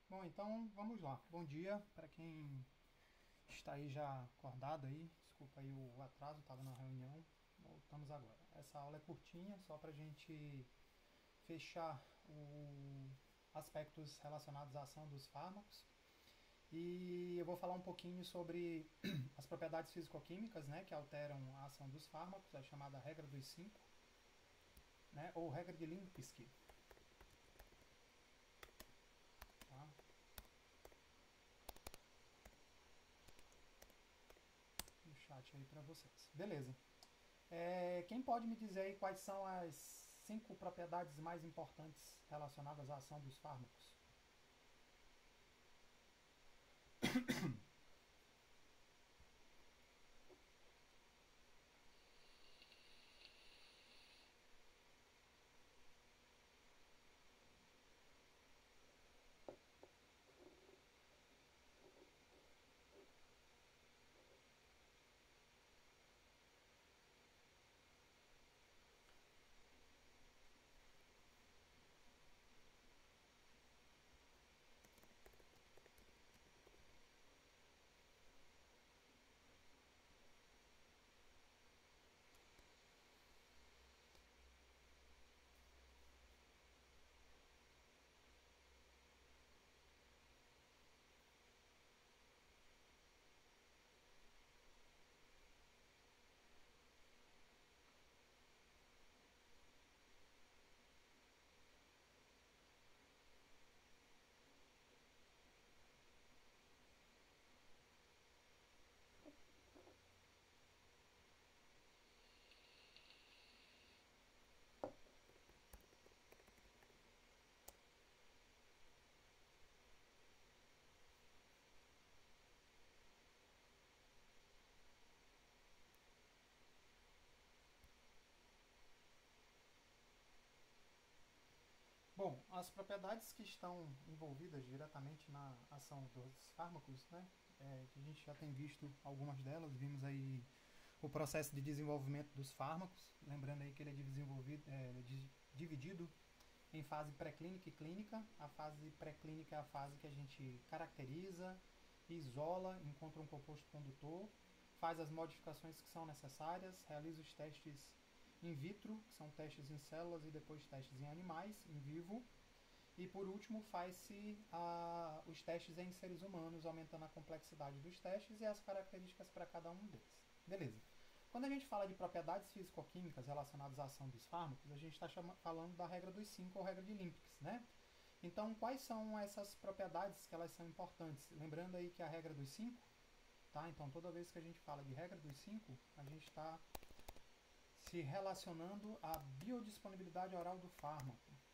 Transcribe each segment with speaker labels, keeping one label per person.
Speaker 1: Bom, então vamos lá. Bom dia para quem está aí já acordado aí. Desculpa aí o atraso, estava na reunião. Voltamos agora. Essa aula é curtinha, só para a gente fechar os aspectos relacionados à ação dos fármacos. E eu vou falar um pouquinho sobre as propriedades físico-químicas, né, que alteram a ação dos fármacos, a chamada regra dos 5, né, ou regra de Limpinski. Tá? No chat aí para vocês. Beleza. Quem pode me dizer aí quais são as 5 propriedades mais importantes relacionadas à ação dos fármacos? Bom, as propriedades que estão envolvidas diretamente na ação dos fármacos, né? Que a gente já tem visto algumas delas, vimos aí o processo de desenvolvimento dos fármacos, lembrando aí que ele é dividido em fase pré-clínica e clínica. A fase pré-clínica é a fase que a gente caracteriza, isola, encontra um composto condutor, faz as modificações que são necessárias, realiza os testes in vitro, que são testes em células e depois testes em animais, em vivo. E por último, faz-se os testes em seres humanos, aumentando a complexidade dos testes e as características para cada um deles. Beleza. Quando a gente fala de propriedades físico-químicas relacionadas à ação dos fármacos, a gente está falando da regra dos 5 ou regra de Limpinski, né? Então, quais são essas propriedades que elas são importantes? Lembrando aí que a regra dos 5, tá? Então, toda vez que a gente fala de regra dos 5, a gente está se relacionando à biodisponibilidade oral do fármaco.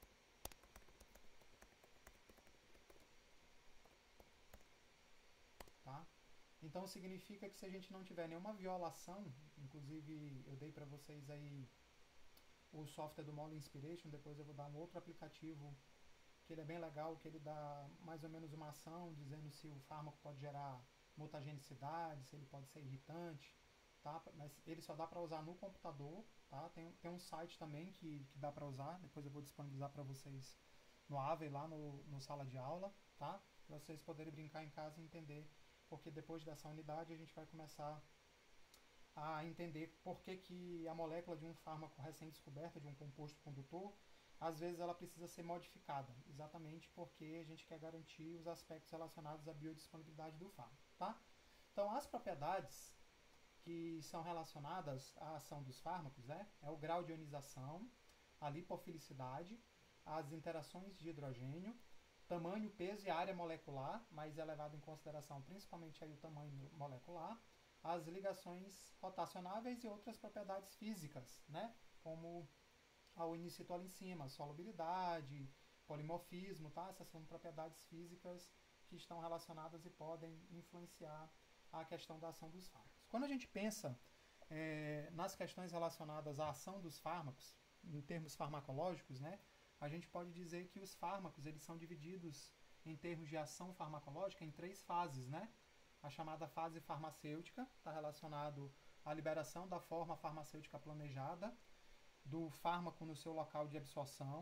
Speaker 1: Tá? Então significa que se a gente não tiver nenhuma violação, inclusive eu dei para vocês aí o software do Mole Inspiration, depois eu vou dar um outro aplicativo que ele é bem legal, que ele dá mais ou menos uma ação dizendo se o fármaco pode gerar mutagenicidade, se ele pode ser irritante, tá? Mas ele só dá para usar no computador, tá? Tem um site também que dá para usar, depois eu vou disponibilizar para vocês no Ave, lá no sala de aula, tá? Para vocês poderem brincar em casa e entender, porque depois dessa unidade a gente vai começar a entender por que a molécula de um fármaco recém-descoberta, de um composto condutor, às vezes ela precisa ser modificada, exatamente porque a gente quer garantir os aspectos relacionados à biodisponibilidade do fármaco, tá? Então, as propriedades que são relacionadas à ação dos fármacos, né, é o grau de ionização, a lipofilicidade, as interações de hidrogênio, tamanho, peso e área molecular, mas é levado em consideração principalmente aí o tamanho molecular, as ligações rotacionáveis e outras propriedades físicas, né, como ao início ali em cima, solubilidade, polimorfismo, tá? Essas são propriedades físicas que estão relacionadas e podem influenciar a questão da ação dos fármacos. Quando a gente pensa nas questões relacionadas à ação dos fármacos, em termos farmacológicos, né, a gente pode dizer que os fármacos eles são divididos em termos de ação farmacológica em 3 fases, né? A chamada fase farmacêutica está relacionado à liberação da forma farmacêutica planejada, do fármaco no seu local de absorção.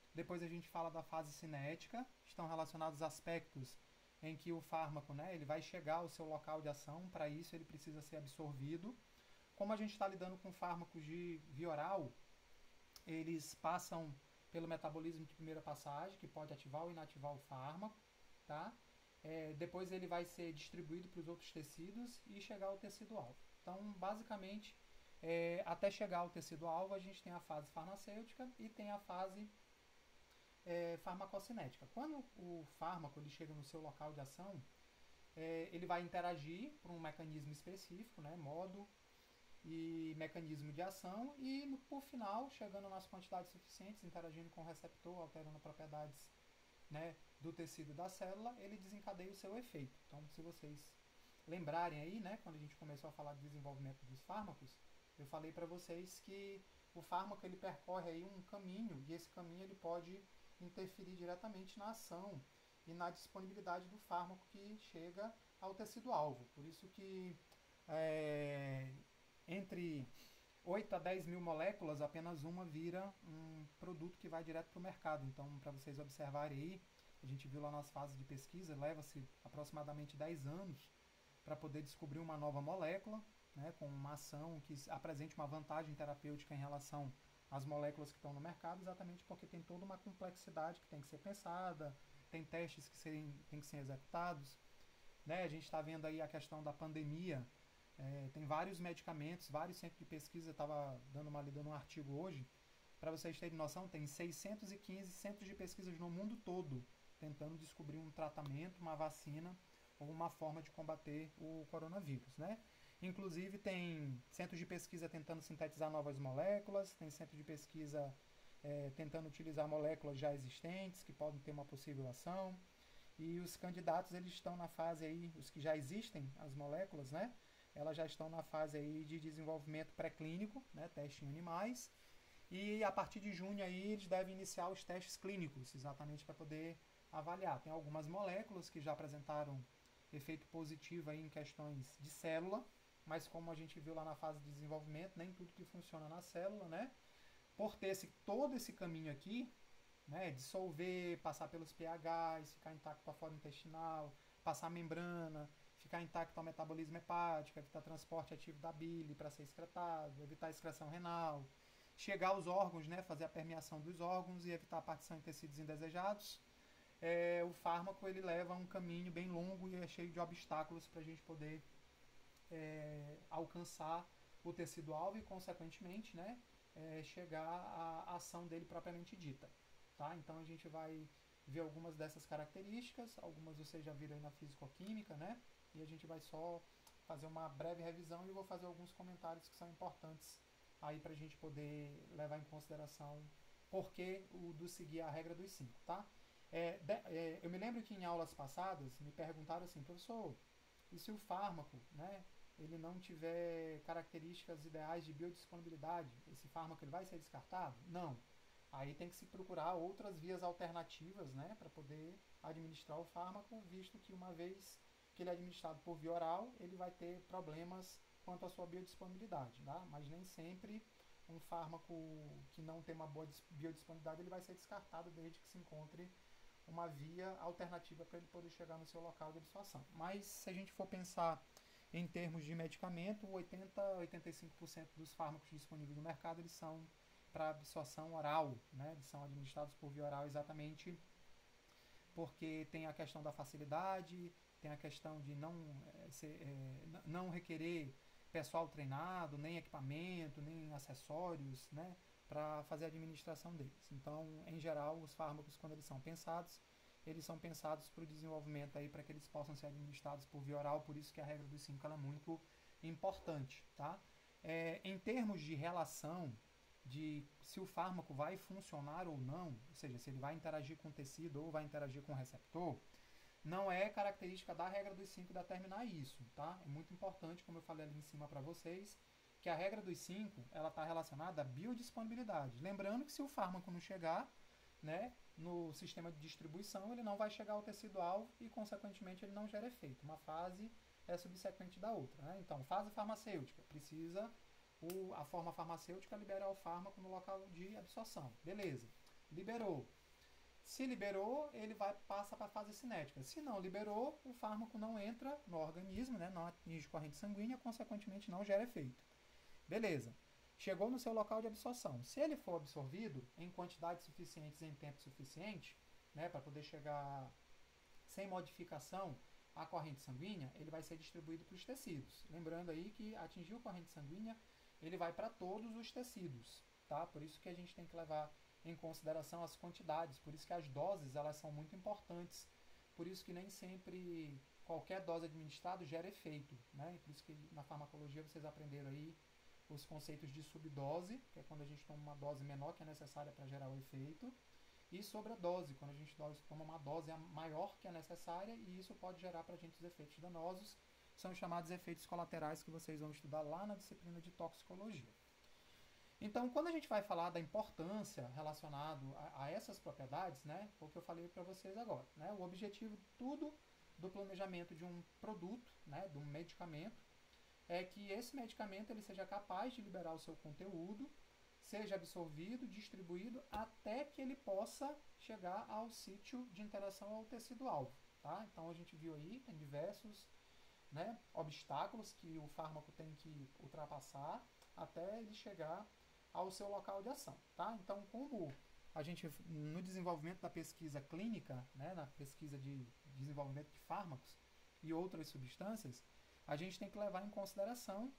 Speaker 1: Depois a gente fala da fase cinética, estão relacionados aspectos em que o fármaco, né, ele vai chegar ao seu local de ação, para isso ele precisa ser absorvido. Como a gente está lidando com fármacos de via oral, eles passam pelo metabolismo de primeira passagem, que pode ativar ou inativar o fármaco, tá? Depois ele vai ser distribuído para os outros tecidos e chegar ao tecido-alvo. Então, basicamente, até chegar ao tecido-alvo, a gente tem a fase farmacêutica e tem a fase farmacocinética. Quando o fármaco ele chega no seu local de ação, ele vai interagir por um mecanismo específico, né, modo e mecanismo de ação, e por final, chegando nas quantidades suficientes, interagindo com o receptor, alterando propriedades, né, do tecido da célula, ele desencadeia o seu efeito. Então, se vocês lembrarem aí, né, quando a gente começou a falar de desenvolvimento dos fármacos, eu falei para vocês que o fármaco ele percorre aí um caminho, e esse caminho ele pode interferir diretamente na ação e na disponibilidade do fármaco que chega ao tecido-alvo. Por isso que entre 8 a 10 mil moléculas, apenas uma vira um produto que vai direto para o mercado. Então, para vocês observarem aí, a gente viu lá nas fases de pesquisa, leva-se aproximadamente 10 anos para poder descobrir uma nova molécula, né, com uma ação que apresente uma vantagem terapêutica em relação às moléculas que estão no mercado, exatamente porque tem toda uma complexidade que tem que ser pensada, tem testes que têm que ser executados. Né? A gente está vendo aí a questão da pandemia, tem vários medicamentos, vários centros de pesquisa, estava dando uma lida num artigo hoje, para vocês terem noção, tem 615 centros de pesquisas no mundo todo tentando descobrir um tratamento, uma vacina ou uma forma de combater o coronavírus, né? Inclusive tem centros de pesquisa tentando sintetizar novas moléculas, tem centro de pesquisa tentando utilizar moléculas já existentes que podem ter uma possível ação, e os candidatos eles estão na fase aí, os que já existem, as moléculas, né? Elas já estão na fase aí de desenvolvimento pré-clínico, né? Teste em animais, e a partir de junho aí eles devem iniciar os testes clínicos, exatamente para poder avaliar. Tem algumas moléculas que já apresentaram efeito positivo aí em questões de célula, mas como a gente viu lá na fase de desenvolvimento, nem tudo que funciona na célula, né? Por ter todo esse caminho aqui, né, dissolver, passar pelos pHs, ficar intacto a flora intestinal, passar a membrana, ficar intacto ao metabolismo hepático, evitar transporte ativo da bile para ser excretado, evitar a excreção renal, chegar aos órgãos, né, fazer a permeação dos órgãos e evitar a partição em tecidos indesejados. O fármaco ele leva um caminho bem longo e é cheio de obstáculos para a gente poder alcançar o tecido-alvo e, consequentemente, né, chegar à ação dele propriamente dita. Tá? Então a gente vai ver algumas dessas características, algumas vocês já viram aí na fisicoquímica, né? E a gente vai só fazer uma breve revisão e eu vou fazer alguns comentários que são importantes aí para a gente poder levar em consideração por que o do seguir a regra dos 5, tá? Eu me lembro que em aulas passadas me perguntaram assim, professor, e se o fármaco, né, ele não tiver características ideais de biodisponibilidade, esse fármaco ele vai ser descartado? Não. Aí tem que se procurar outras vias alternativas, né, para poder administrar o fármaco, visto que uma vez que ele é administrado por via oral, ele vai ter problemas quanto à sua biodisponibilidade, tá? Mas nem sempre um fármaco que não tem uma boa biodisponibilidade ele vai ser descartado desde que se encontre uma via alternativa para ele poder chegar no seu local de absorção. Mas se a gente for pensar em termos de medicamento, 80 a 85% dos fármacos disponíveis no mercado eles são para absorção oral, né? Eles são administrados por via oral exatamente porque tem a questão da facilidade, tem a questão de não requerer pessoal treinado, nem equipamento, nem acessórios, né, para fazer a administração deles. Então, em geral, os fármacos, quando eles são pensados para o desenvolvimento aí para que eles possam ser administrados por via oral, por isso que a regra dos 5 é muito importante, tá? Em termos de relação de se o fármaco vai funcionar ou não, ou seja, se ele vai interagir com o tecido ou vai interagir com o receptor, não é característica da regra dos 5 determinar isso, tá? É muito importante, como eu falei ali em cima para vocês, que a regra dos 5 ela está relacionada à biodisponibilidade. Lembrando que se o fármaco não chegar, né, no sistema de distribuição, ele não vai chegar ao tecido-alvo e, consequentemente, ele não gera efeito. Uma fase é subsequente da outra, né? Então, fase farmacêutica, precisa a forma farmacêutica liberar o fármaco no local de absorção. Beleza, liberou. Se liberou, ele passa para a fase cinética. Se não liberou, o fármaco não entra no organismo, né, não atinge corrente sanguínea, consequentemente não gera efeito. Beleza. Chegou no seu local de absorção. Se ele for absorvido em quantidades suficientes em tempo suficiente, né, para poder chegar sem modificação à corrente sanguínea, ele vai ser distribuído para os tecidos. Lembrando aí que atingiu a corrente sanguínea, ele vai para todos os tecidos, tá? Por isso que a gente tem que levar em consideração as quantidades, por isso que as doses elas são muito importantes, por isso que nem sempre qualquer dose administrada gera efeito, né? Por isso que na farmacologia vocês aprenderam aí os conceitos de subdose, que é quando a gente toma uma dose menor que é necessária para gerar o efeito, e sobredose, quando a gente toma uma dose maior que é necessária, e isso pode gerar para a gente os efeitos danosos, são chamados efeitos colaterais que vocês vão estudar lá na disciplina de toxicologia. Então, quando a gente vai falar da importância relacionada a essas propriedades, né, foi o que eu falei para vocês agora, né, o objetivo tudo do planejamento de um produto, né, de um medicamento, é que esse medicamento ele seja capaz de liberar o seu conteúdo, seja absorvido, distribuído, até que ele possa chegar ao sítio de interação ao tecido-alvo. Tá? Então a gente viu aí, tem diversos, né, obstáculos que o fármaco tem que ultrapassar até ele chegar ao seu local de ação. Tá? Então, como a gente, no desenvolvimento da pesquisa clínica, né, na pesquisa de desenvolvimento de fármacos e outras substâncias, a gente tem que levar em consideração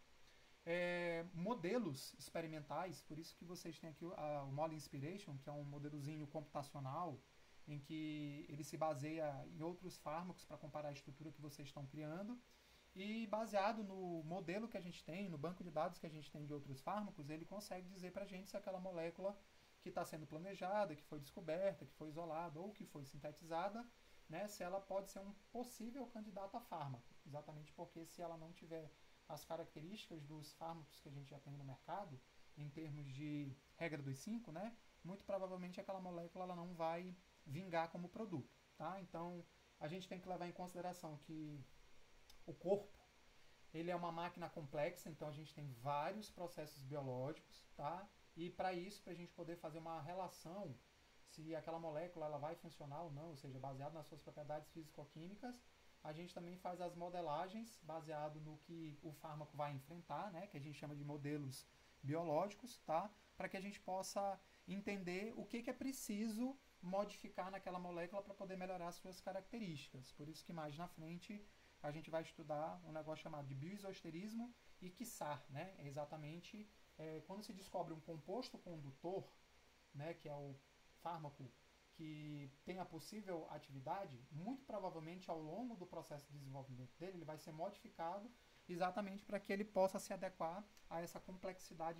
Speaker 1: modelos experimentais, por isso que vocês têm aqui o Moly Inspiration, que é um modelozinho computacional, em que ele se baseia em outros fármacos para comparar a estrutura que vocês estão criando, e baseado no modelo que a gente tem, no banco de dados que a gente tem de outros fármacos, ele consegue dizer para a gente se aquela molécula que está sendo planejada, que foi descoberta, que foi isolada ou que foi sintetizada, né, se ela pode ser um possível candidato a fármaco, exatamente porque se ela não tiver as características dos fármacos que a gente já tem no mercado, em termos de regra dos 5, né, muito provavelmente aquela molécula ela não vai vingar como produto. Tá? Então, a gente tem que levar em consideração que o corpo ele é uma máquina complexa, então a gente tem vários processos biológicos, tá? E para isso, para a gente poder fazer uma relação se aquela molécula ela vai funcionar ou não, ou seja, baseado nas suas propriedades físico-químicas, a gente também faz as modelagens baseado no que o fármaco vai enfrentar, né, que a gente chama de modelos biológicos, tá? Para que a gente possa entender o que é preciso modificar naquela molécula para poder melhorar as suas características. Por isso que mais na frente a gente vai estudar um negócio chamado de bioisosterismo e Kissar, né? É exatamente quando se descobre um composto condutor, né, que é o fármaco que tem a possível atividade, muito provavelmente ao longo do processo de desenvolvimento dele, ele vai ser modificado exatamente para que ele possa se adequar a essa complexidade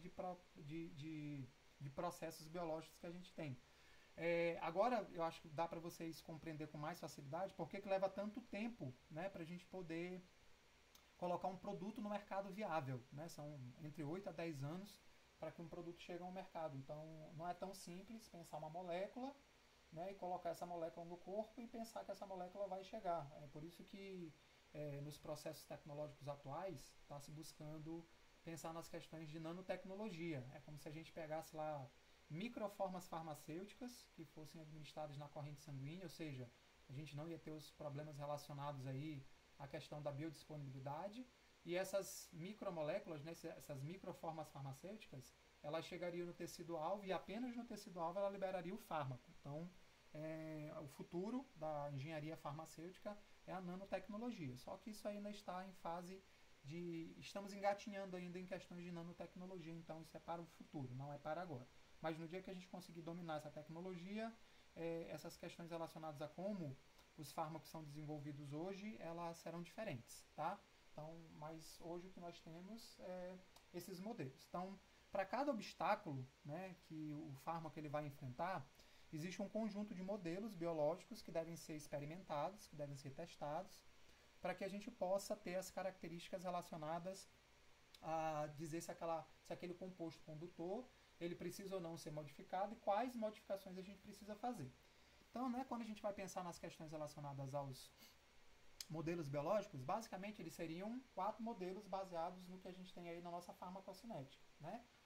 Speaker 1: de processos biológicos que a gente tem. Agora, eu acho que dá para vocês compreender com mais facilidade por que leva tanto tempo, né, para a gente poder colocar um produto no mercado viável. Né? São entre 8 a 10 anos para que um produto chegue ao mercado. Então, não é tão simples pensar uma molécula, né, e colocar essa molécula no corpo e pensar que essa molécula vai chegar. É por isso que nos processos tecnológicos atuais está se buscando pensar nas questões de nanotecnologia. É como se a gente pegasse lá microformas farmacêuticas que fossem administradas na corrente sanguínea, ou seja, a gente não ia ter os problemas relacionados aí à questão da biodisponibilidade, e essas micromoléculas, né, essas microformas farmacêuticas, elas chegariam no tecido-alvo e apenas no tecido-alvo ela liberaria o fármaco. Então, o futuro da engenharia farmacêutica é a nanotecnologia. Só que isso ainda está em fase de... Estamos engatinhando ainda em questões de nanotecnologia, então isso é para o futuro, não é para agora. Mas no dia que a gente conseguir dominar essa tecnologia, essas questões relacionadas a como os fármacos são desenvolvidos hoje, elas serão diferentes, tá? Então, mas hoje o que nós temos é esses modelos. Então, para cada obstáculo, né, que o fármaco ele vai enfrentar, existe um conjunto de modelos biológicos que devem ser experimentados, que devem ser testados, para que a gente possa ter as características relacionadas a dizer se aquele composto condutor ele precisa ou não ser modificado e quais modificações a gente precisa fazer. Então, né, quando a gente vai pensar nas questões relacionadas aos modelos biológicos, basicamente eles seriam 4 modelos baseados no que a gente tem aí na nossa farmacocinética, né?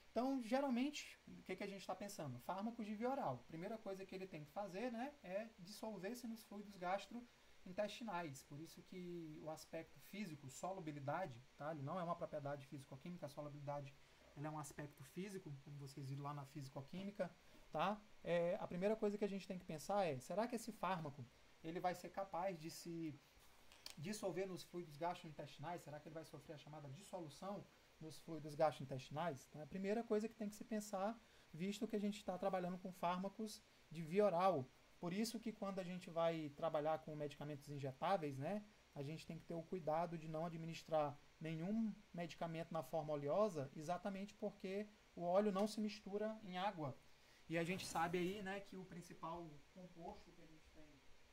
Speaker 1: Então, geralmente, o que a gente está pensando? Fármacos de via oral. Primeira coisa que ele tem que fazer, né, é dissolver-se nos fluidos gastrointestinais. Por isso que o aspecto físico, solubilidade, tá? Ele não é uma propriedade físico-química, a solubilidade ele é um aspecto físico, como vocês viram lá na físico-química, tá? A primeira coisa que a gente tem que pensar é, será que esse fármaco ele vai ser capaz de se dissolver nos fluidos gastrointestinais? Será que ele vai sofrer a chamada dissolução nos fluidos gastrointestinais? Então, é a primeira coisa que tem que se pensar, visto que a gente está trabalhando com fármacos de via oral. Por isso que quando a gente vai trabalhar com medicamentos injetáveis, né, a gente tem que ter o cuidado de não administrar nenhum medicamento na forma oleosa, exatamente porque o óleo não se mistura em água. E a gente sabe aí, né, que o principal composto que a gente tem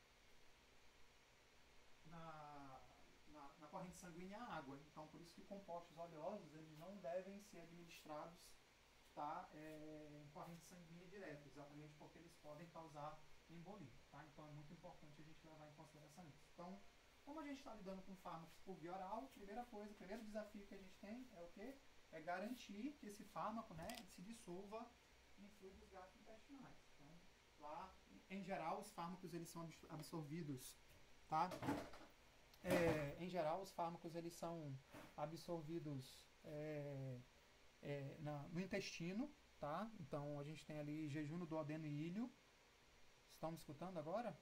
Speaker 1: na corrente sanguínea é a água. Então, por isso que compostos oleosos eles não devem ser administrados, tá, em corrente sanguínea direta, exatamente porque eles podem causar embolia. Tá? Então, é muito importante a gente levar em consideração isso. Então, como a gente está lidando com fármacos por via oral, primeira coisa, o primeiro desafio que a gente tem é o quê? É garantir que esse fármaco, né, se dissolva em fluidos gastrointestinais. Então, lá, em geral, os fármacos eles são absorvidos, tá? Em geral, os fármacos eles são absorvidos no intestino, tá? Então, a gente tem ali jejum do duodeno e ilho. Estão me escutando agora?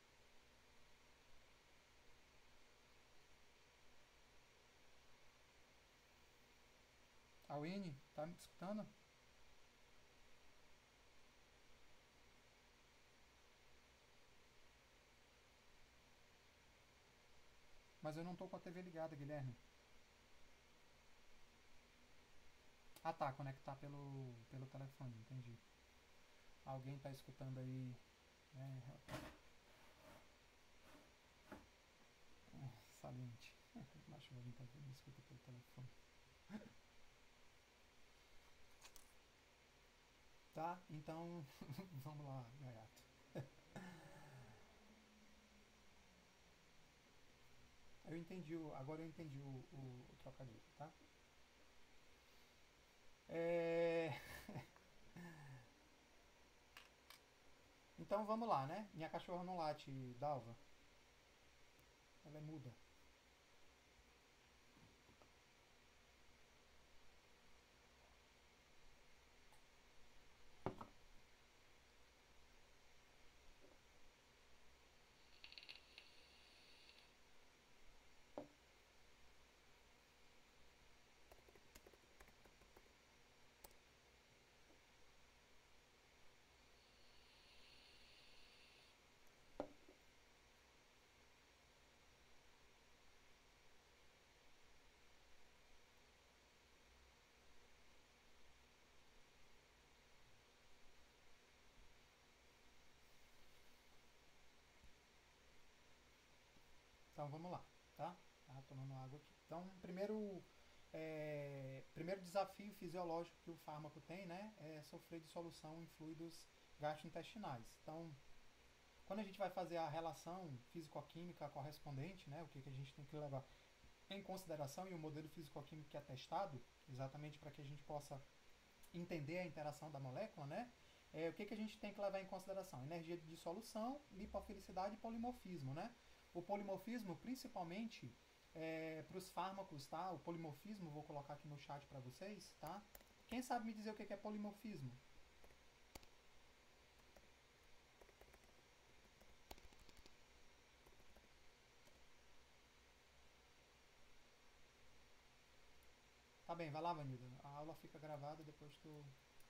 Speaker 1: A Winnie, tá me escutando? Mas eu não tô com a TV ligada, Guilherme. Ah, tá, conectar pelo telefone, entendi. Alguém tá escutando aí, né? Saliente. Acho que alguém tá me escuta pelo telefone. Tá, então vamos lá, Gaiato. Agora eu entendi o trocadilho, tá? É, então vamos lá, né? Minha cachorra não late, Dalva. Ela é muda. Então vamos lá, tá? Tá tomando água aqui. Então, primeiro desafio fisiológico que o fármaco tem, né, é sofrer dissolução em fluidos gastrointestinais. Então, quando a gente vai fazer a relação físico-química correspondente, né, o que a gente tem que levar em consideração e o modelo físico-químico que é testado, exatamente para que a gente possa entender a interação da molécula, né? O que a gente tem que levar em consideração? Energia de dissolução, lipofilicidade e polimorfismo, né? O polimorfismo, principalmente para os fármacos, tá? O polimorfismo, vou colocar aqui no chat para vocês, tá? Quem sabe me dizer o que é polimorfismo? Tá bem, vai lá, Vanilda. A aula fica gravada, depois tu...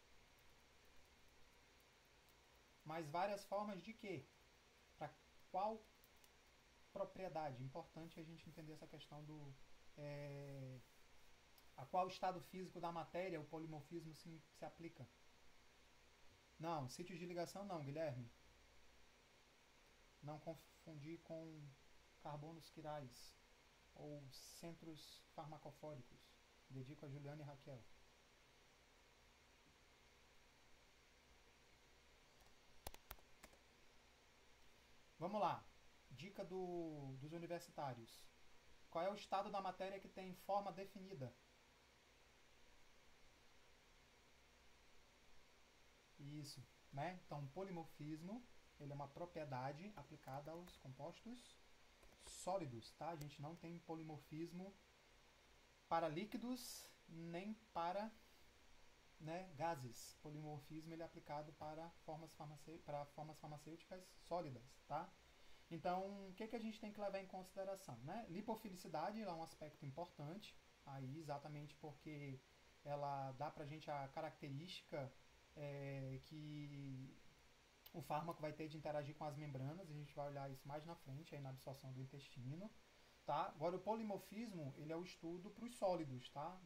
Speaker 1: Mas várias formas de quê? Para qual propriedade? Importante a gente entender essa questão do... a qual estado físico da matéria o polimorfismo se aplica. Não, sítios de ligação não, Guilherme. Não confundir com carbonos quirais ou centros farmacofóricos. Dedico a Juliana e Raquel. Vamos lá. Dica dos universitários. Qual é o estado da matéria que tem forma definida? Isso, né? Então, polimorfismo, ele é uma propriedade aplicada aos compostos sólidos, tá? A gente não tem polimorfismo para líquidos nem para, né, gases. Polimorfismo ele é aplicado para formas farmacêuticas sólidas, tá? Então, o que a gente tem que levar em consideração, né? Lipofilicidade é um aspecto importante, aí exatamente porque ela dá pra gente a característica que o fármaco vai ter de interagir com as membranas, a gente vai olhar isso mais na frente, aí na absorção do intestino, tá? Agora, o polimorfismo, ele é o estudo para os sólidos, tá?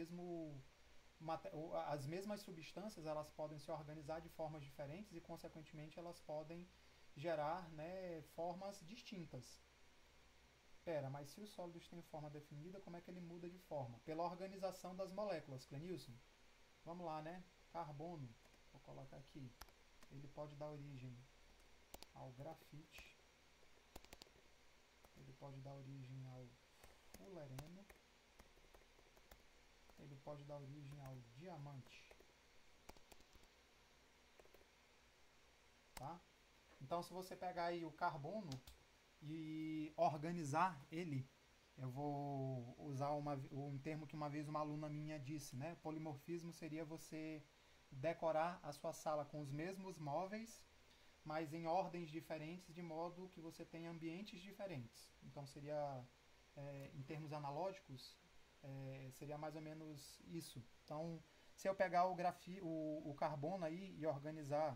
Speaker 1: As mesmas substâncias, elas podem se organizar de formas diferentes e, consequentemente, elas podem gerar, né, formas distintas. Pera, mas se os sólidos têm forma definida, como é que ele muda de forma? Pela organização das moléculas, Clenilson. Vamos lá, né? Carbono, vou colocar aqui. Ele pode dar origem ao grafite, ele pode dar origem ao fulereno, ele pode dar origem ao diamante, tá? Então, se você pegar aí o carbono e organizar ele, eu vou usar um termo que uma vez uma aluna minha disse, né? Polimorfismo seria você decorar a sua sala com os mesmos móveis, mas em ordens diferentes, de modo que você tenha ambientes diferentes. Então, seria, em termos analógicos, seria mais ou menos isso. Então, se eu pegar o carbono aí e organizar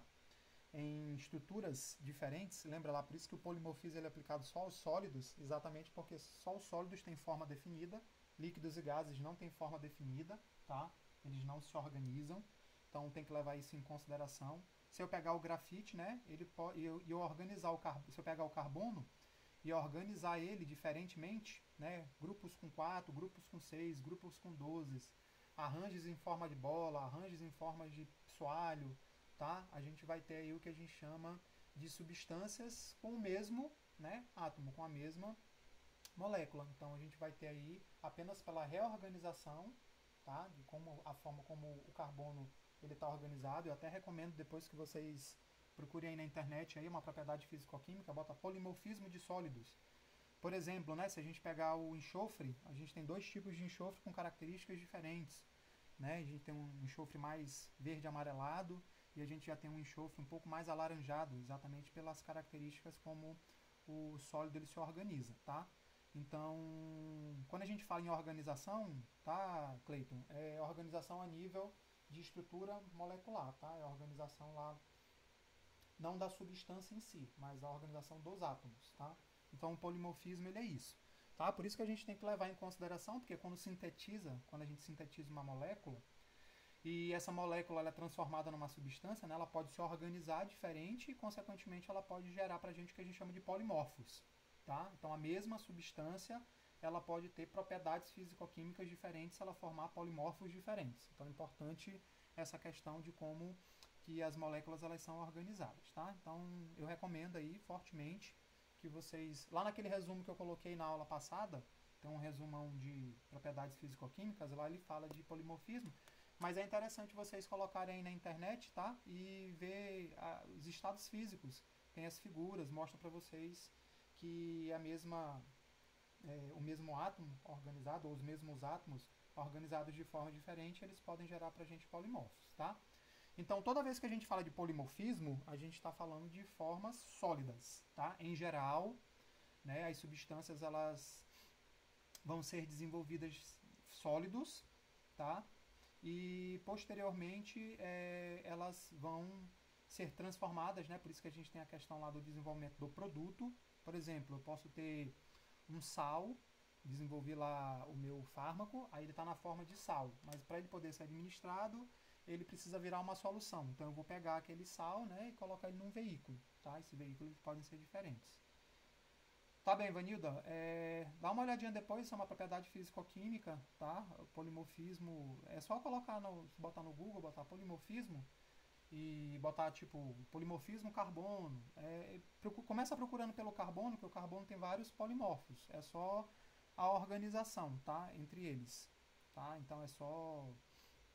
Speaker 1: em estruturas diferentes, lembra lá, por isso que o polimorfismo ele é aplicado só aos sólidos, exatamente porque só os sólidos têm forma definida, líquidos e gases não têm forma definida, tá? Eles não se organizam, então tem que levar isso em consideração. Se eu pegar o grafite, né, eu organizar se eu pegar o carbono e organizar ele diferentemente, né, grupos com 4, grupos com 6, grupos com 12, arranjos em forma de bola, arranjos em forma de soalho, tá? A gente vai ter aí o que a gente chama de substâncias com o mesmo, né, átomo, com a mesma molécula. Então a gente vai ter aí apenas pela reorganização, tá? De como a forma como o carbono ele está organizado. Eu até recomendo depois que vocês procurem aí na internet aí uma propriedade físico-química, bota polimorfismo de sólidos. Por exemplo, né, se a gente pegar o enxofre, a gente tem dois tipos de enxofre com características diferentes. Né? A gente tem um enxofre mais verde amarelado e a gente já tem um enxofre um pouco mais alaranjado, exatamente pelas características como o sólido ele se organiza, tá? Então, quando a gente fala em organização, tá, Cleiton? É organização a nível de estrutura molecular, tá? É a organização lá, não da substância em si, mas a organização dos átomos, tá? Então, o polimorfismo ele é isso, tá? Por isso que a gente tem que levar em consideração, porque quando a gente sintetiza uma molécula, e essa molécula ela é transformada numa substância, né, ela pode se organizar diferente e, consequentemente, ela pode gerar para a gente o que a gente chama de polimorfos. Tá? Então, a mesma substância ela pode ter propriedades físico-químicas diferentes se ela formar polimorfos diferentes. Então, é importante essa questão de como que as moléculas elas são organizadas. Tá? Então, eu recomendo aí fortemente que vocês... Lá naquele resumo que eu coloquei na aula passada, tem um resumão de propriedades físico-químicas, lá ele fala de polimorfismo. Mas é interessante vocês colocarem aí na internet, tá? E ver os estados físicos. Tem as figuras, mostra para vocês que o mesmo átomo organizado, ou os mesmos átomos organizados de forma diferente, eles podem gerar para a gente polimorfos, tá? Então, toda vez que a gente fala de polimorfismo, a gente está falando de formas sólidas, tá? Em geral, né, as substâncias elas vão ser desenvolvidas sólidos, tá? E posteriormente elas vão ser transformadas, né? Por isso que a gente tem a questão lá do desenvolvimento do produto. Por exemplo, eu posso ter um sal, desenvolver lá o meu fármaco, aí ele está na forma de sal, mas para ele poder ser administrado, ele precisa virar uma solução. Então eu vou pegar aquele sal, né, e colocar ele num veículo, tá? Esse veículo eles podem ser diferentes. Tá bem, Vanilda, dá uma olhadinha depois, isso é uma propriedade físico-química, tá? O polimorfismo, é só colocar, botar no Google, botar polimorfismo e botar tipo polimorfismo carbono. Começa procurando pelo carbono, que o carbono tem vários polimorfos, é só a organização, tá? Entre eles, tá? Então é só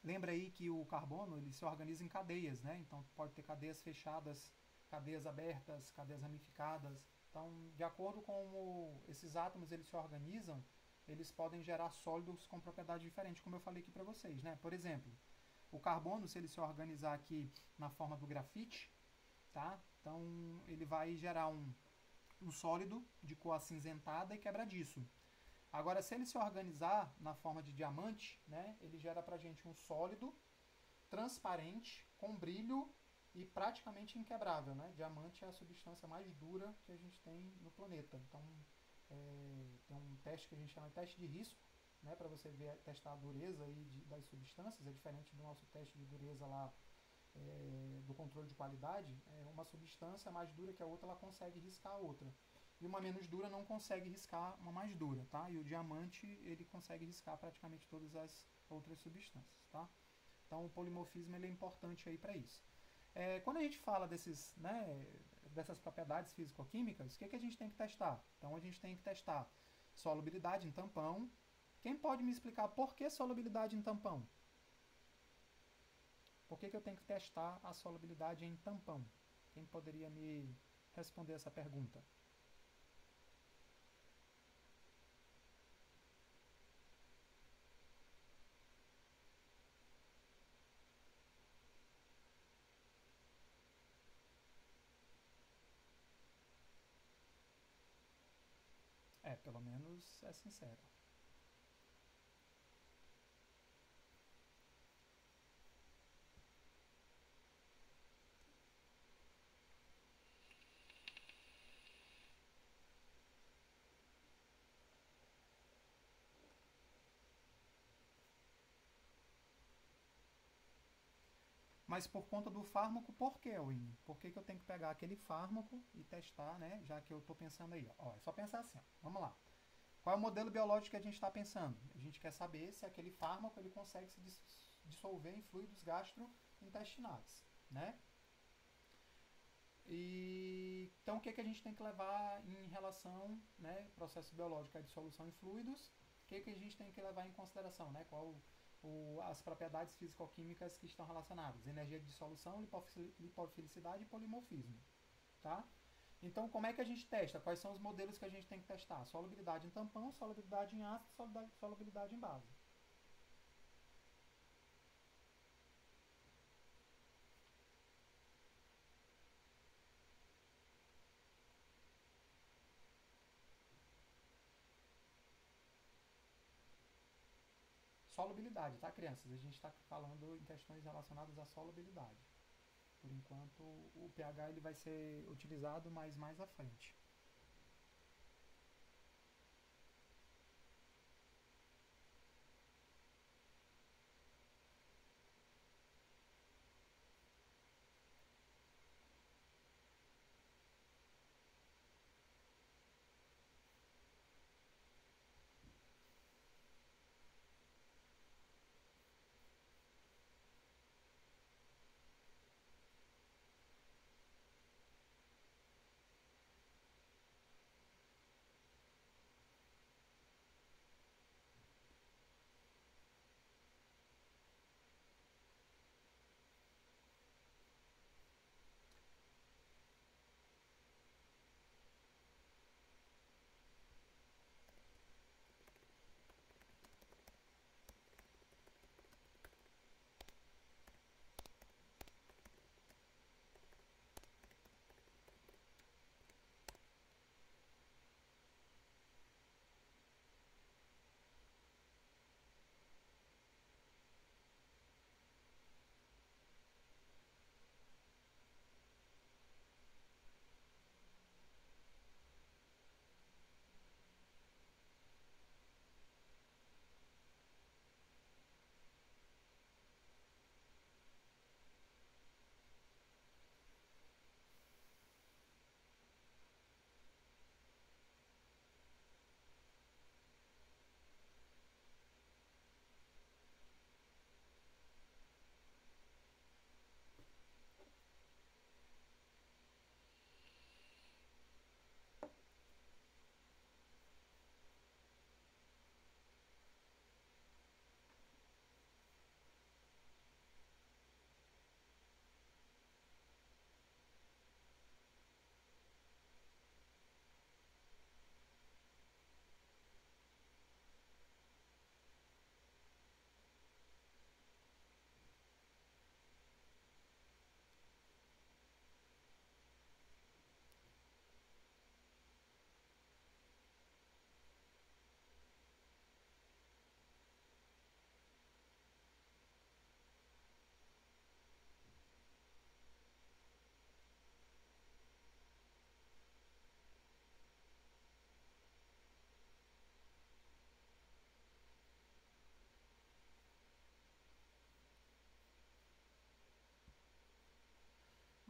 Speaker 1: Lembra aí que o carbono ele se organiza em cadeias, né? Então pode ter cadeias fechadas, cadeias abertas, cadeias ramificadas. Então, de acordo com como esses átomos eles se organizam, eles podem gerar sólidos com propriedades diferentes, como eu falei aqui para vocês, né? Por exemplo, o carbono, se ele se organizar aqui na forma do grafite, tá? Então ele vai gerar um sólido de cor acinzentada e quebradiço. Agora, se ele se organizar na forma de diamante, né, ele gera pra gente um sólido transparente, com brilho e praticamente inquebrável. Né? Diamante é a substância mais dura que a gente tem no planeta. Então, tem um teste que a gente chama de teste de risco, né, para você ver, testar a dureza aí das substâncias. É diferente do nosso teste de dureza lá do controle de qualidade. Uma substância mais dura que a outra, ela consegue riscar a outra. E uma menos dura não consegue riscar uma mais dura, tá? E o diamante, ele consegue riscar praticamente todas as outras substâncias, tá? Então o polimorfismo ele é importante aí para isso. Quando a gente fala dessas propriedades físico-químicas, o que a gente tem que testar? Então a gente tem que testar solubilidade em tampão. Quem pode me explicar por que solubilidade em tampão? Por que eu tenho que testar a solubilidade em tampão? Quem poderia me responder essa pergunta? Pelo menos é sincero. Mas por conta do fármaco, por que, Winnie? Por que eu tenho que pegar aquele fármaco e testar, né? Já que eu estou pensando aí. Ó, é só pensar assim, ó. Vamos lá. Qual é o modelo biológico que a gente está pensando? A gente quer saber se aquele fármaco ele consegue se dissolver em fluidos gastrointestinais, né? Então, o que a gente tem que levar em relação, né, processo biológico, a dissolução em fluidos? O que a gente tem que levar em consideração, né? Qual as propriedades físico-químicas que estão relacionadas? Energia de dissolução, lipofilicidade e polimorfismo, tá? Então, como é que a gente testa? Quais são os modelos que a gente tem que testar? Solubilidade em tampão, solubilidade em ácido, solubilidade em base. Solubilidade, tá, crianças? A gente está falando em questões relacionadas à solubilidade. Por enquanto, o pH ele vai ser utilizado mais à frente.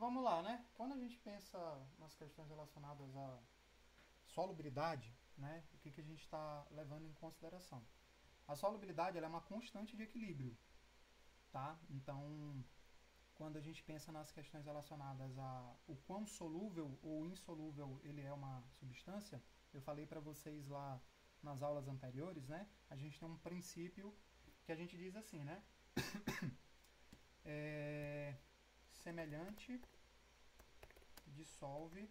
Speaker 1: vamos lá, né? Quando a gente pensa nas questões relacionadas à solubilidade, né? O que a gente está levando em consideração? A solubilidade ela é uma constante de equilíbrio, tá? Então, quando a gente pensa nas questões relacionadas a o quão solúvel ou insolúvel ele é uma substância, eu falei para vocês lá nas aulas anteriores, né? A gente tem um princípio que a gente diz assim, né? Semelhante dissolve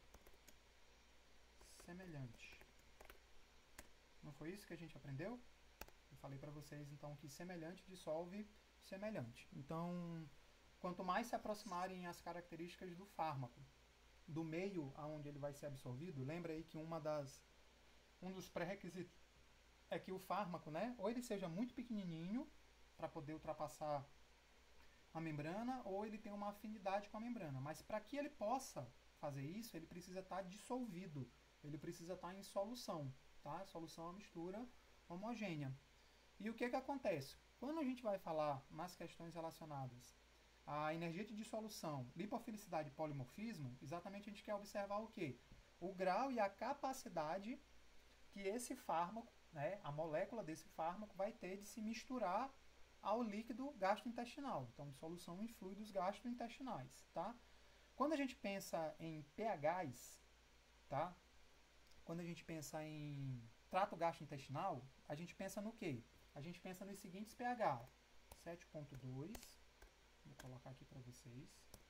Speaker 1: semelhante. Não foi isso que a gente aprendeu? Eu falei para vocês então que semelhante dissolve semelhante. Então, quanto mais se aproximarem as características do fármaco do meio aonde ele vai ser absorvido, lembra aí que um dos pré-requisitos é que o fármaco, né, ou ele seja muito pequenininho para poder ultrapassar a membrana, ou ele tem uma afinidade com a membrana. Mas para que ele possa fazer isso, ele precisa estar dissolvido, ele precisa estar em solução, tá? Solução é uma mistura homogênea. E o que acontece? Quando a gente vai falar nas questões relacionadas à energia de dissolução, lipofilicidade e polimorfismo, exatamente a gente quer observar o quê? O grau e a capacidade que esse fármaco, né, a molécula desse fármaco vai ter de se misturar ao líquido gastrointestinal, então dissolução em fluidos gastrointestinais, tá? Quando a gente pensa em pHs, tá? Quando a gente pensa em trato gastrointestinal, a gente pensa no quê? A gente pensa nos seguintes pH: 7,2, vou colocar aqui para vocês,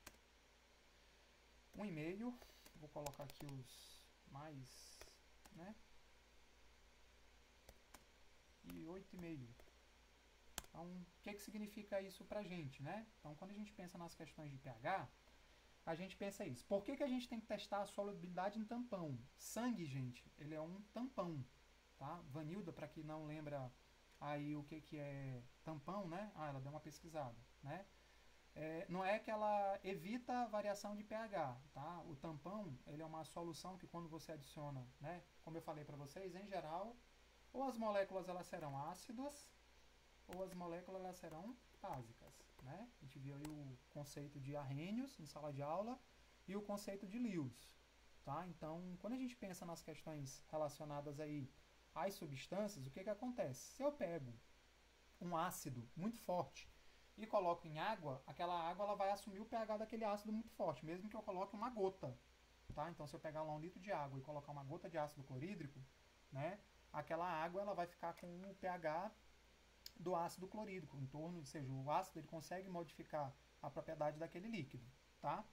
Speaker 1: 1,5, vou colocar aqui os mais, né? E 8,5. Então, o que significa isso pra gente, né? Então, quando a gente pensa nas questões de pH, a gente pensa isso. Por que a gente tem que testar a solubilidade em tampão? Sangue, gente, ele é um tampão, tá? Vanilda, para quem não lembra aí o que é tampão, né? Ah, ela deu uma pesquisada, né? Não é que ela evita a variação de pH, tá? O tampão, ele é uma solução que quando você adiciona, né? Como eu falei para vocês, em geral, ou as moléculas elas serão ácidas, ou as moléculas elas serão básicas, né? A gente viu aí o conceito de Arrhenius em sala de aula e o conceito de Lewis, tá? Então, quando a gente pensa nas questões relacionadas aí às substâncias, o que acontece? Se eu pego um ácido muito forte e coloco em água, aquela água ela vai assumir o pH daquele ácido muito forte, mesmo que eu coloque uma gota, tá? Então, se eu pegar lá 1 litro de água e colocar uma gota de ácido clorídrico, né? Aquela água ela vai ficar com o pH do ácido clorídrico, em torno, ou seja, o ácido ele consegue modificar a propriedade daquele líquido, tá?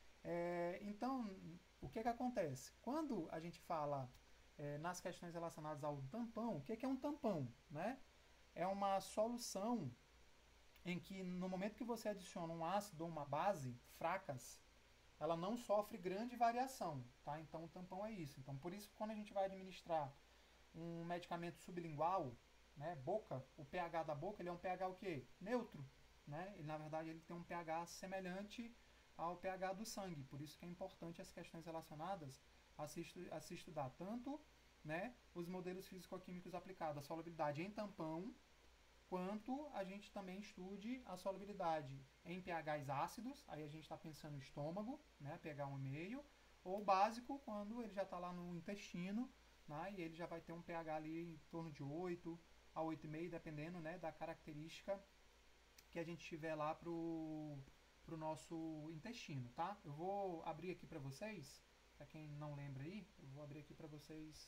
Speaker 1: Então, o que acontece? Quando a gente fala nas questões relacionadas ao tampão, o que é um tampão, né? É uma solução em que no momento que você adiciona um ácido ou uma base fracas, ela não sofre grande variação, tá? Então o tampão é isso. Então por isso quando a gente vai administrar um medicamento sublingual, né, boca, o pH da boca, ele é um pH o quê? Neutro, né? Ele, na verdade, ele tem um pH semelhante ao pH do sangue, por isso que é importante as questões relacionadas a se estudar tanto, né, os modelos físico-químicos aplicados, a solubilidade em tampão, quanto a gente também estude a solubilidade em pHs ácidos, aí a gente está pensando no estômago, né, pH 1,5, ou básico, quando ele já está lá no intestino, né, e ele já vai ter um pH ali em torno de 8 a 8,5, dependendo, né, da característica que a gente tiver lá para o nosso intestino, tá? Eu vou abrir aqui para vocês, para quem não lembra aí, eu vou abrir aqui para vocês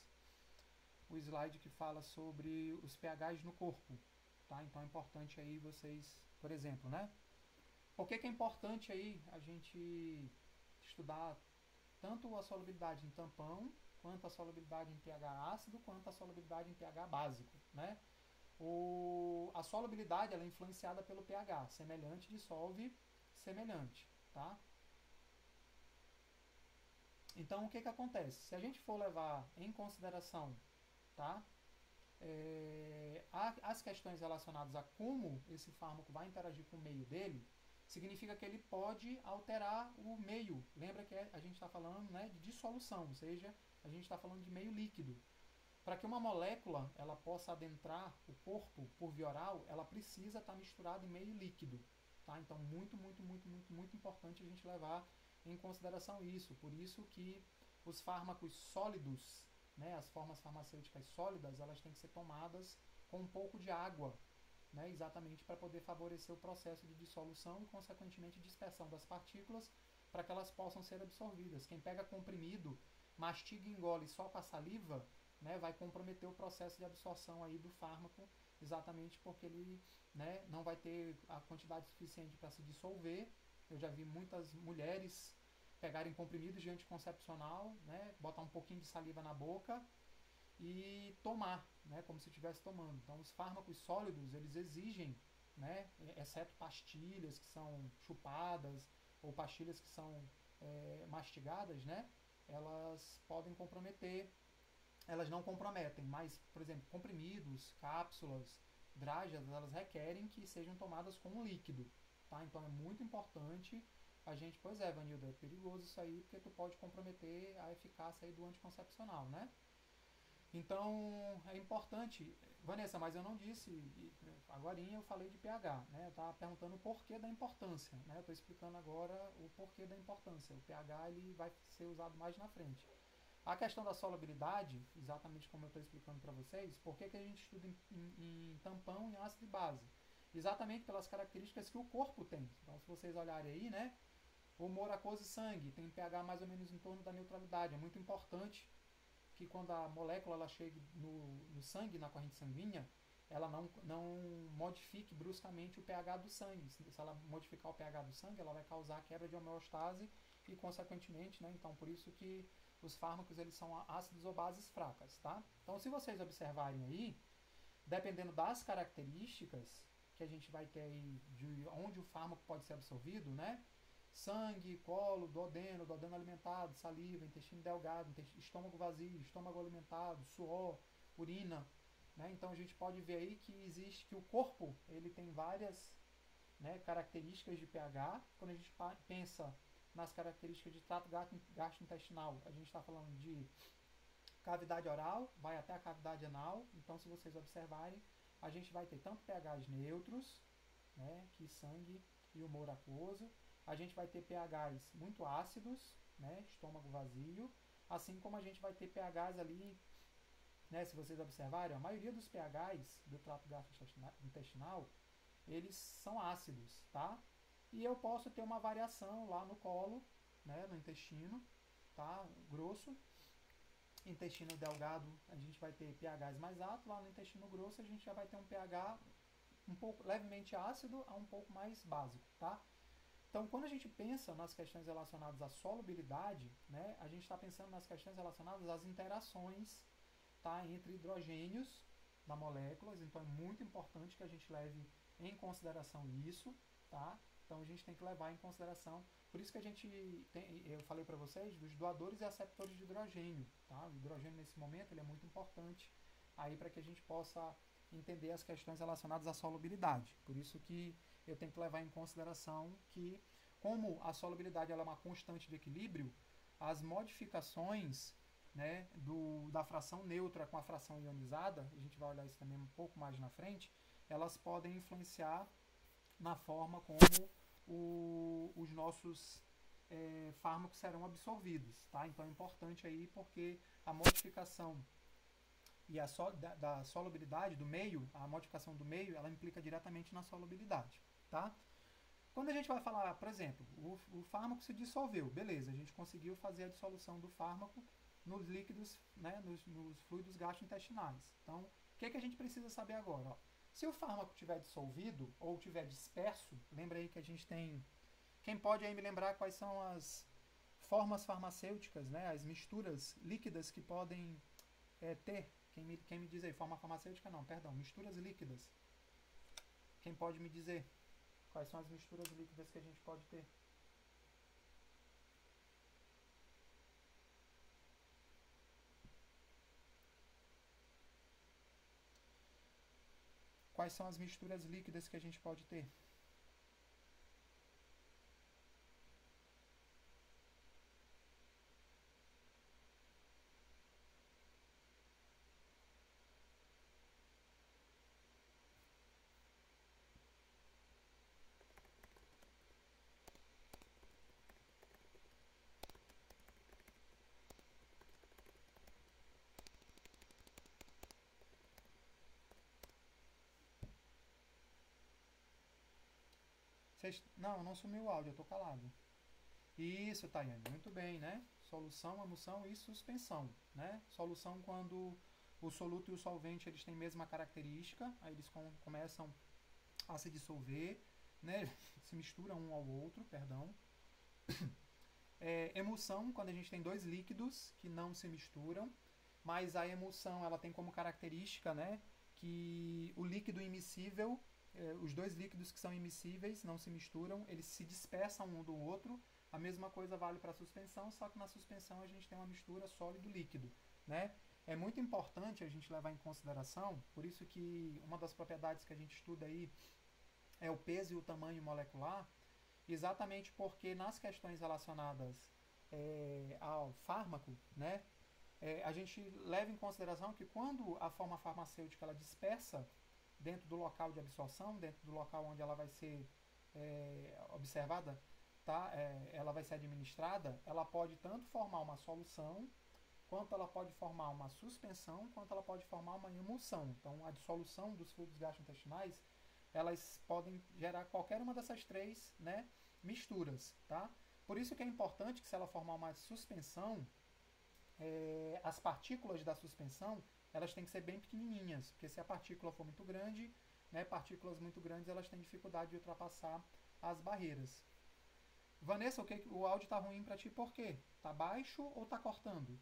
Speaker 1: o slide que fala sobre os pHs no corpo, tá? Então é importante aí vocês, por exemplo, né? Por que é importante aí a gente estudar tanto a solubilidade em tampão, quanto a solubilidade em pH ácido, quanto a solubilidade em pH básico, né? A solubilidade ela é influenciada pelo pH, semelhante dissolve semelhante, tá? Então o que acontece? Se a gente for levar em consideração, tá? As questões relacionadas a como esse fármaco vai interagir com o meio dele, significa que ele pode alterar o meio. Lembra que a gente está falando, né, de dissolução, ou seja, a gente está falando de meio líquido. Para que uma molécula ela possa adentrar o corpo por via oral, ela precisa estar misturada em meio líquido. tá? Então, muito importante a gente levar em consideração isso. Por isso que os fármacos sólidos, né, as formas farmacêuticas sólidas, elas têm que ser tomadas com um pouco de água, né, exatamente para poder favorecer o processo de dissolução e, consequentemente, dispersão das partículas para que elas possam ser absorvidas. Quem pega comprimido, mastiga e engole só com a saliva, né, vai comprometer o processo de absorção aí do fármaco, exatamente porque ele, né, não vai ter a quantidade suficiente para se dissolver. Eu já vi muitas mulheres pegarem comprimidos de anticoncepcional, né, botar um pouquinho de saliva na boca e tomar, né, como se estivesse tomando. Então, os fármacos sólidos, eles exigem, né, exceto pastilhas que são chupadas ou pastilhas que são mastigadas, né, elas podem comprometer, elas não comprometem, mas, por exemplo, comprimidos, cápsulas, drágeas, elas requerem que sejam tomadas com um líquido, tá? Então, é muito importante a gente, pois é, Vanilda, é perigoso isso aí, porque tu pode comprometer a eficácia aí do anticoncepcional, né? Então, é importante. Vanessa, mas eu não disse, agorinha eu falei de pH, né? Eu estava perguntando o porquê da importância, né? Eu estou explicando agora o porquê da importância. O pH ele vai ser usado mais na frente. A questão da solubilidade, exatamente como eu estou explicando para vocês, por que a gente estuda em tampão, em ácido e base? Exatamente pelas características que o corpo tem. Então, se vocês olharem aí, né? Humor aquoso e sangue tem um pH mais ou menos em torno da neutralidade. É muito importante que quando a molécula ela chegue no sangue, na corrente sanguínea, ela não modifique bruscamente o pH do sangue. Se ela modificar o pH do sangue, ela vai causar quebra de homeostase e, consequentemente, né, então por isso que os fármacos eles são ácidos ou bases fracas, tá? Então, se vocês observarem aí, dependendo das características que a gente vai ter aí de onde o fármaco pode ser absorvido, né? Sangue, colo, duodeno alimentado, saliva, intestino delgado, estômago vazio, estômago alimentado, suor, urina, né? Então a gente pode ver aí que existe que o corpo ele tem várias, né, características de pH. Quando a gente pensa nas características de trato gastrointestinal, a gente está falando de cavidade oral, vai até a cavidade anal. Então, se vocês observarem, a gente vai ter tanto pHs neutros, né, que sangue e humor aquoso. A gente vai ter pHs muito ácidos, né, estômago vazio, assim como a gente vai ter pHs ali, né, se vocês observarem, a maioria dos pHs do trato gastrointestinal, eles são ácidos, tá? E eu posso ter uma variação lá no colo, né, no intestino, tá, grosso. Intestino delgado, a gente vai ter pHs mais altos, lá no intestino grosso a gente já vai ter um pH um pouco levemente ácido a um pouco mais básico, tá? Então, quando a gente pensa nas questões relacionadas à solubilidade, né, a gente está pensando nas questões relacionadas às interações, tá, entre hidrogênios da moléculas. Então, é muito importante que a gente leve em consideração isso, tá? Então, a gente tem que levar em consideração. Por isso que a gente tem, eu falei para vocês dos doadores e aceptores de hidrogênio, tá? O hidrogênio nesse momento ele é muito importante aí para que a gente possa entender as questões relacionadas à solubilidade. Por isso que eu tenho que levar em consideração que, como a solubilidade ela é uma constante de equilíbrio, as modificações, né, da fração neutra com a fração ionizada, a gente vai olhar isso também um pouco mais na frente, elas podem influenciar na forma como os nossos fármacos serão absorvidos. Tá? Então é importante aí porque a modificação e da solubilidade do meio, a modificação do meio, ela implica diretamente na solubilidade. Tá? Quando a gente vai falar, por exemplo, o fármaco se dissolveu, beleza, a gente conseguiu fazer a dissolução do fármaco nos líquidos, né, nos fluidos gastrointestinais. Então, o que a gente precisa saber agora? Ó? Se o fármaco tiver dissolvido ou tiver disperso, lembra aí que a gente tem... Quem pode aí me lembrar quais são as formas farmacêuticas, né, as misturas líquidas que podem ter? Quem me diz aí? Forma farmacêutica não, perdão, misturas líquidas. Quem pode me dizer quais são as misturas líquidas que a gente pode ter? Quais são as misturas líquidas que a gente pode ter? Não, não sumiu o áudio, eu tô calado. Isso, Tayane, muito bem, né? Solução, emulsão e suspensão, né? Solução quando o soluto e o solvente eles têm a mesma característica, aí eles começam a se dissolver, né? Se misturam um ao outro, perdão. Emulsão, quando a gente tem dois líquidos que não se misturam, mas a emulsão ela tem como característica, né, que o líquido immiscível, os dois líquidos que são immiscíveis não se misturam, eles se dispersam um do outro. A mesma coisa vale para a suspensão, só que na suspensão a gente tem uma mistura sólido-líquido, né? É muito importante a gente levar em consideração, por isso que uma das propriedades que a gente estuda aí é o peso e o tamanho molecular, exatamente porque nas questões relacionadas ao fármaco, né, a gente leva em consideração que quando a forma farmacêutica ela dispersa dentro do local de absorção, dentro do local onde ela vai ser observada, tá? Ela vai ser administrada, ela pode tanto formar uma solução, quanto ela pode formar uma suspensão, quanto ela pode formar uma emulsão. Então, a dissolução dos fluidos gastrointestinais, elas podem gerar qualquer uma dessas três, né, misturas, tá? Por isso que é importante que se ela formar uma suspensão, as partículas da suspensão elas têm que ser bem pequenininhas, porque se a partícula for muito grande, né, partículas muito grandes elas têm dificuldade de ultrapassar as barreiras. Vanessa, o áudio está ruim para ti por quê? Tá baixo ou tá cortando?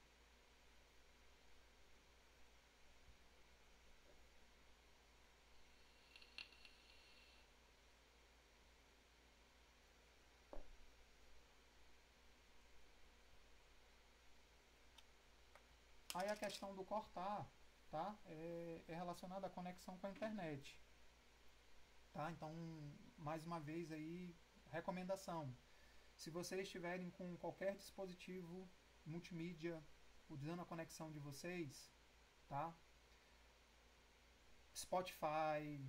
Speaker 1: Aí a questão do cortar, tá? É relacionada à conexão com a internet, tá? Então, mais uma vez aí, recomendação. Se vocês estiverem com qualquer dispositivo multimídia usando a conexão de vocês, tá? Spotify,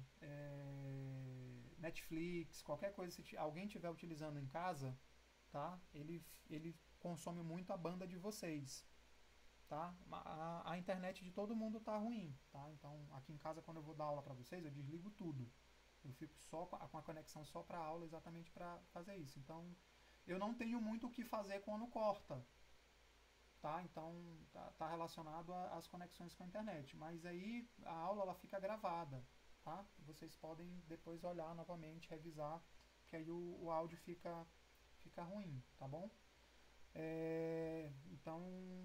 Speaker 1: Netflix, qualquer coisa que alguém estiver utilizando em casa, tá? Ele consome muito a banda de vocês, tá? A internet de todo mundo tá ruim, tá? Então, aqui em casa, quando eu vou dar aula para vocês, eu desligo tudo. Eu fico só com a conexão só para aula, exatamente para fazer isso. Então, eu não tenho muito o que fazer quando corta, tá? Então, tá relacionado às conexões com a internet. Mas aí a aula ela fica gravada, tá? Vocês podem depois olhar novamente, revisar, que aí o áudio fica ruim, tá bom? Então,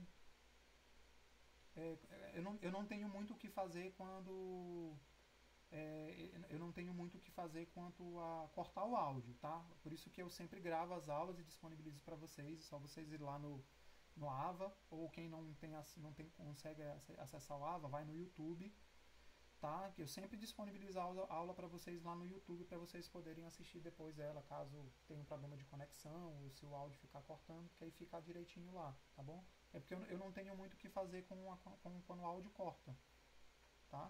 Speaker 1: eu não tenho muito o que fazer quando eu não tenho muito o que fazer quanto a cortar o áudio, tá? Por isso que eu sempre gravo as aulas e disponibilizo para vocês. É só vocês ir lá no Ava, ou quem consegue acessar o Ava, vai no YouTube, tá? Que eu sempre disponibilizo a aula para vocês lá no YouTube para vocês poderem assistir depois ela, caso tenha um problema de conexão ou se o áudio ficar cortando, que aí fica direitinho lá, tá bom? É porque eu não tenho muito o que fazer quando o áudio corta, tá?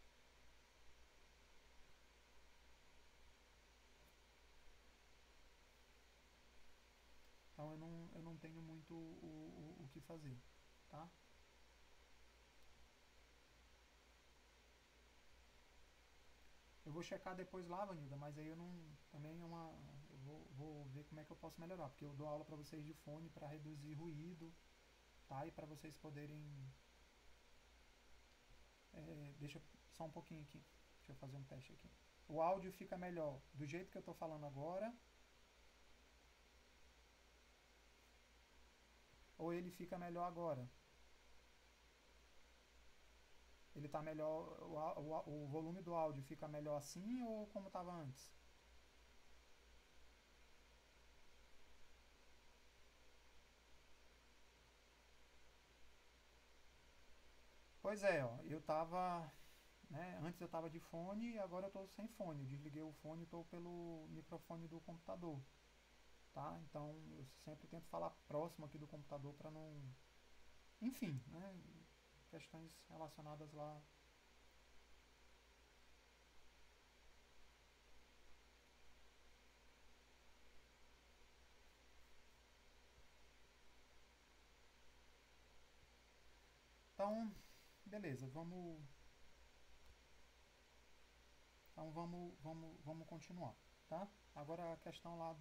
Speaker 1: Então eu não tenho muito o que fazer, tá? Eu vou checar depois lá, Vanilda, mas aí eu não. Também é uma. Eu vou ver como é que eu posso melhorar, porque eu dou aula para vocês de fone para reduzir ruído, tá? E para vocês poderem. Deixa só um pouquinho aqui. Deixa eu fazer um teste aqui. O áudio fica melhor do jeito que eu tô falando agora, ou ele fica melhor agora? Ele tá melhor. O volume do áudio fica melhor assim ou como estava antes? Pois é, ó, eu tava, né, antes eu tava de fone e agora eu tô sem fone. Eu desliguei o fone e tô pelo microfone do computador, tá? Então eu sempre tento falar próximo aqui do computador para não, enfim, né, questões relacionadas lá. Então, beleza, vamos continuar. tá? Agora a questão lá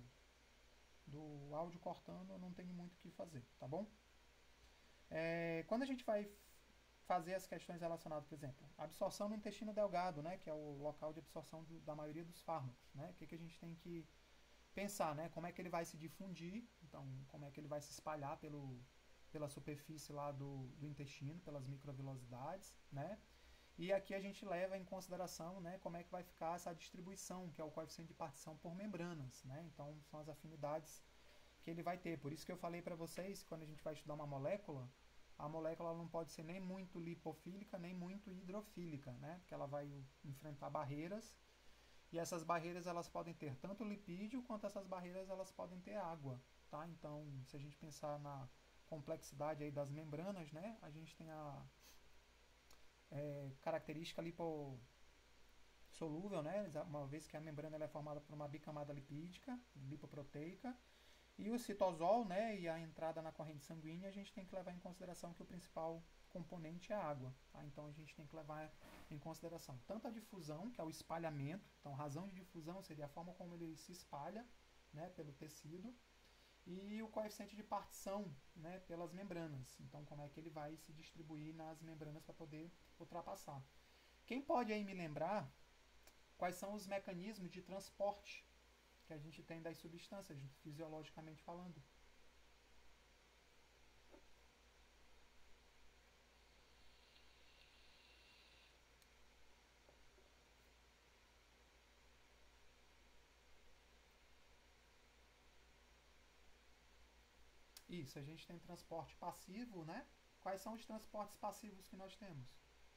Speaker 1: do áudio cortando, eu não tenho muito o que fazer, tá bom? Quando a gente vai fazer as questões relacionadas, por exemplo, absorção no intestino delgado, né, que é o local de absorção da maioria dos fármacos, né? O que a gente tem que pensar, né? Como é que ele vai se difundir, então como é que ele vai se espalhar pela superfície lá do intestino, pelas microvilosidades, né? E aqui a gente leva em consideração, né, como é que vai ficar essa distribuição, que é o coeficiente de partição por membranas, né? Então são as afinidades que ele vai ter. Por isso que eu falei para vocês, quando a gente vai estudar uma molécula, a molécula não pode ser nem muito lipofílica, nem muito hidrofílica, né? Porque ela vai enfrentar barreiras, e essas barreiras elas podem ter tanto lipídio, quanto essas barreiras elas podem ter água, tá? Então, se a gente pensar na complexidade aí das membranas, né? A gente tem a característica lipossolúvel, né? Uma vez que a membrana ela é formada por uma bicamada lipídica, lipoproteica, e o citosol, né, e a entrada na corrente sanguínea, a gente tem que levar em consideração que o principal componente é a água. Tá? Então a gente tem que levar em consideração tanto a difusão, que é o espalhamento, então razão de difusão seria a forma como ele se espalha, né, pelo tecido, e o coeficiente de partição, né, pelas membranas. Então como é que ele vai se distribuir nas membranas para poder ultrapassar. Quem pode aí me lembrar quais são os mecanismos de transporte que a gente tem das substâncias, fisiologicamente falando? Isso, a gente tem transporte passivo, né? Quais são os transportes passivos que nós temos?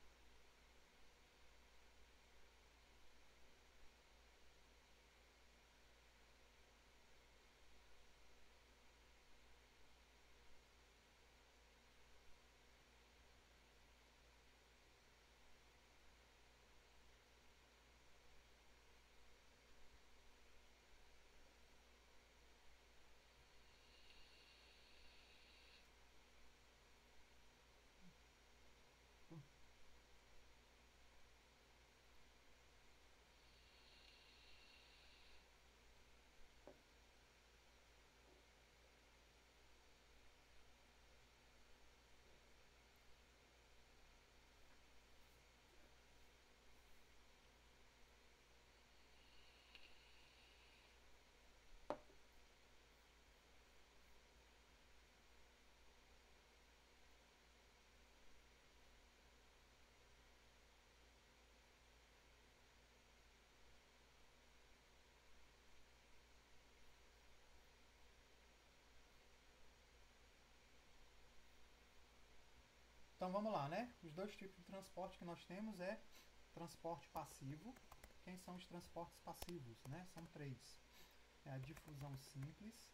Speaker 1: Então vamos lá, né? Os dois tipos de transporte que nós temos é transporte passivo. Quem são os transportes passivos, né? São três. É a difusão simples,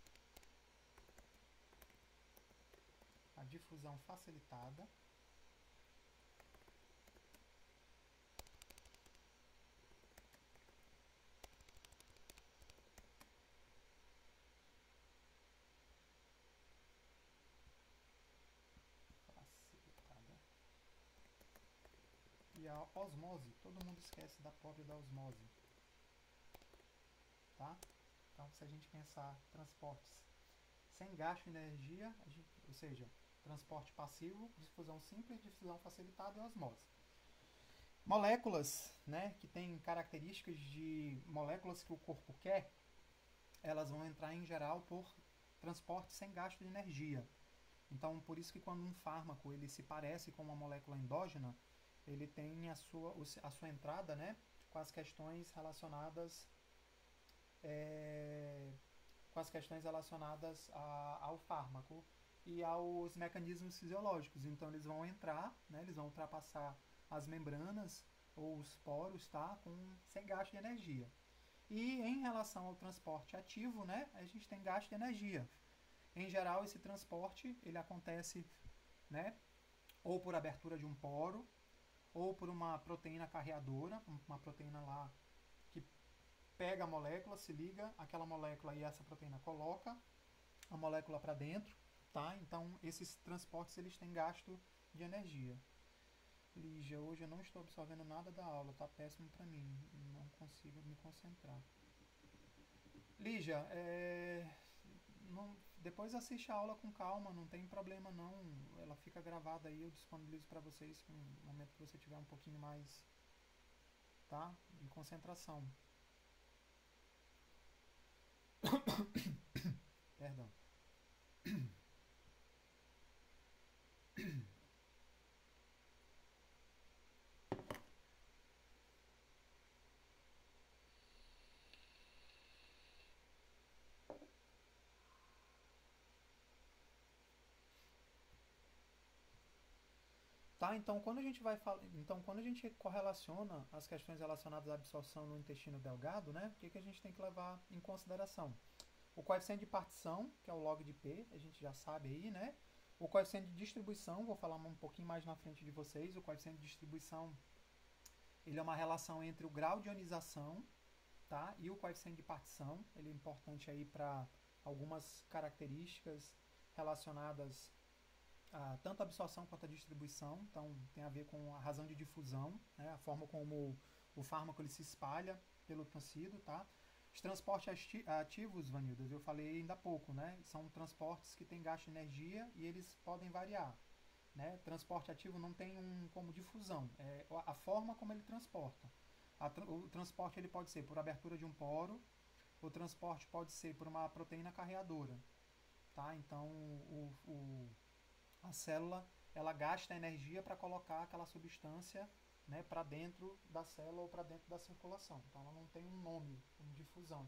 Speaker 1: a difusão facilitada e a osmose. Todo mundo esquece da pobre da osmose, tá? Então, se a gente pensar transportes sem gasto de energia, ou seja, transporte passivo, difusão simples, difusão facilitada e osmose. Moléculas, né, que têm características de moléculas que o corpo quer, elas vão entrar em geral por transporte sem gasto de energia. Então, por isso que quando um fármaco ele se parece com uma molécula endógena, ele tem a sua entrada, né, com as questões relacionadas ao fármaco e aos mecanismos fisiológicos. Então eles vão entrar, né, eles vão ultrapassar as membranas ou os poros, tá, sem gasto de energia. E em relação ao transporte ativo, né, a gente tem gasto de energia. Em geral, esse transporte ele acontece, né, ou por abertura de um poro, ou por uma proteína carreadora, uma proteína lá que pega a molécula, se liga aquela molécula e essa proteína coloca a molécula para dentro, tá? Então esses transportes eles têm gasto de energia. Lígia, hoje eu não estou absorvendo nada da aula, tá péssimo para mim, não consigo me concentrar. Lígia, depois assiste a aula com calma, não tem problema não, ela fica gravada aí, eu disponibilizo para vocês no momento que você tiver um pouquinho mais, tá, de concentração. Perdão. Tá, então quando a gente correlaciona as questões relacionadas à absorção no intestino delgado, né, o que a gente tem que levar em consideração? O coeficiente de partição, que é o log de P, a gente já sabe aí, né? O coeficiente de distribuição, vou falar um pouquinho mais na frente de vocês. O coeficiente de distribuição, ele é uma relação entre o grau de ionização, tá? E o coeficiente de partição. Ele é importante aí para algumas características relacionadas a tanto a absorção quanto a distribuição. Então, tem a ver com a razão de difusão, né? A forma como o fármaco ele se espalha pelo tecido, tá? Os transportes ativos, Vanildas, eu falei ainda há pouco, né? São transportes que têm gasto de energia e eles podem variar. Né? Transporte ativo não tem como difusão, é a forma como ele transporta. O transporte ele pode ser por abertura de um poro, o transporte pode ser por uma proteína carreadora. Tá? Então, a célula ela gasta energia para colocar aquela substância, né, para dentro da célula ou para dentro da circulação. Então ela não tem um nome como difusão.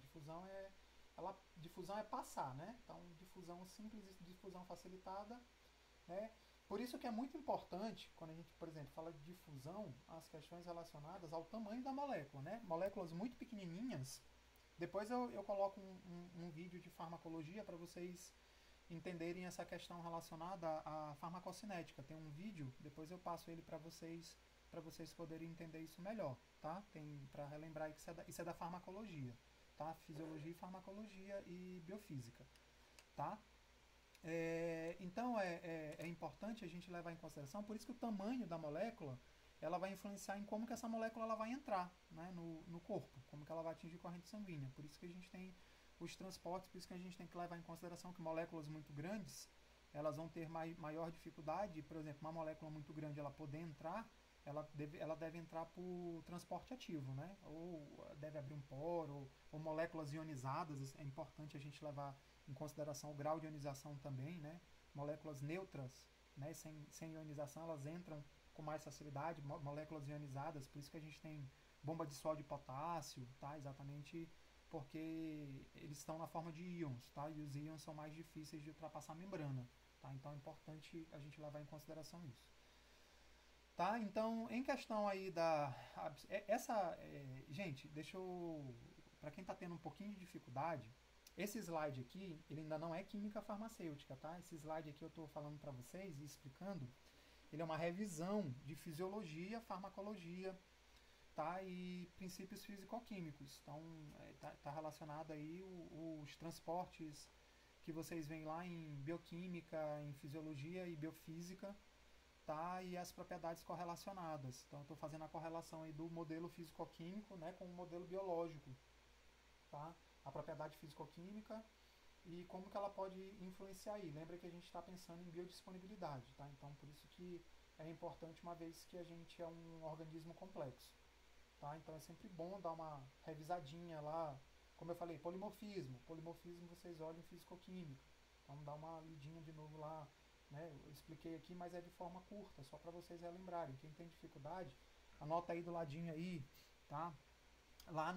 Speaker 1: Difusão é passar, né? Então difusão simples e difusão facilitada, né? Por isso que é muito importante quando a gente, por exemplo, fala de difusão, as questões relacionadas ao tamanho da molécula, né? Moléculas muito pequenininhas. Depois eu coloco um vídeo de farmacologia para vocês entenderem essa questão relacionada à farmacocinética. Tem um vídeo, depois eu passo ele para vocês poderem entender isso melhor, tá? Tem para relembrar que isso é da farmacologia, tá? Fisiologia e farmacologia e biofísica, tá? Então é importante a gente levar em consideração, por isso que o tamanho da molécula ela vai influenciar em como que essa molécula ela vai entrar, né, no corpo, como que ela vai atingir corrente sanguínea. Por isso que a gente tem os transportes, por isso que a gente tem que levar em consideração que moléculas muito grandes elas vão ter maior dificuldade. Por exemplo, uma molécula muito grande ela poder entrar, ela deve entrar por transporte ativo, né? Ou deve abrir um poro, ou moléculas ionizadas. É importante a gente levar em consideração o grau de ionização também, né? Moléculas neutras, né? Sem ionização, elas entram com mais facilidade, moléculas ionizadas, por isso que a gente tem bomba de sódio e potássio, tá? Exatamente porque eles estão na forma de íons, tá? E os íons são mais difíceis de ultrapassar a membrana, tá? Então é importante a gente levar em consideração isso. Tá? Então, em questão aí da gente, deixa eu para quem está tendo um pouquinho de dificuldade, esse slide aqui, ele ainda não é química farmacêutica, tá? Esse slide aqui eu estou falando para vocês e explicando, ele é uma revisão de fisiologia, farmacologia, tá? E princípios físico-químicos. Então, tá relacionado aí os transportes que vocês veem lá em bioquímica, em fisiologia e biofísica, tá? E as propriedades correlacionadas. Então, eu estou fazendo a correlação aí do modelo físico-químico, né, com o modelo biológico, tá? A propriedade físico-química e como que ela pode influenciar aí. Lembra que a gente está pensando em biodisponibilidade, tá? Então, por isso que é importante, uma vez que a gente é um organismo complexo, tá? Então, é sempre bom dar uma revisadinha lá. Como eu falei, polimorfismo. Polimorfismo vocês olham em físico-química. Então, dá uma lidinha de novo lá, né? Eu expliquei aqui, mas é de forma curta, só para vocês relembrarem. Quem tem dificuldade, anota aí do ladinho aí, tá? Lá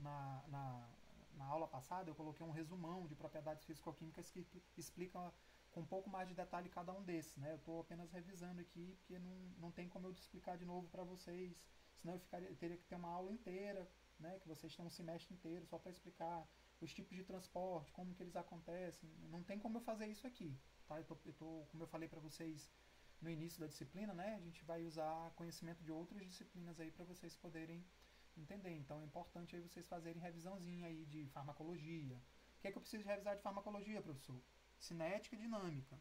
Speaker 1: na aula passada eu coloquei um resumão de propriedades físico-químicas que explica com um pouco mais de detalhe cada um desses, né? Eu estou apenas revisando aqui porque não tem como eu explicar de novo para vocês, senão eu teria que ter uma aula inteira, né? Que vocês têm um semestre inteiro só para explicar os tipos de transporte, como que eles acontecem. Não tem como eu fazer isso aqui, tá? Como eu falei para vocês no início da disciplina, né? A gente vai usar conhecimento de outras disciplinas aí para vocês poderem entender. Então é importante aí vocês fazerem revisãozinha aí de farmacologia. O que é que eu preciso revisar de farmacologia, professor? Cinética e dinâmica.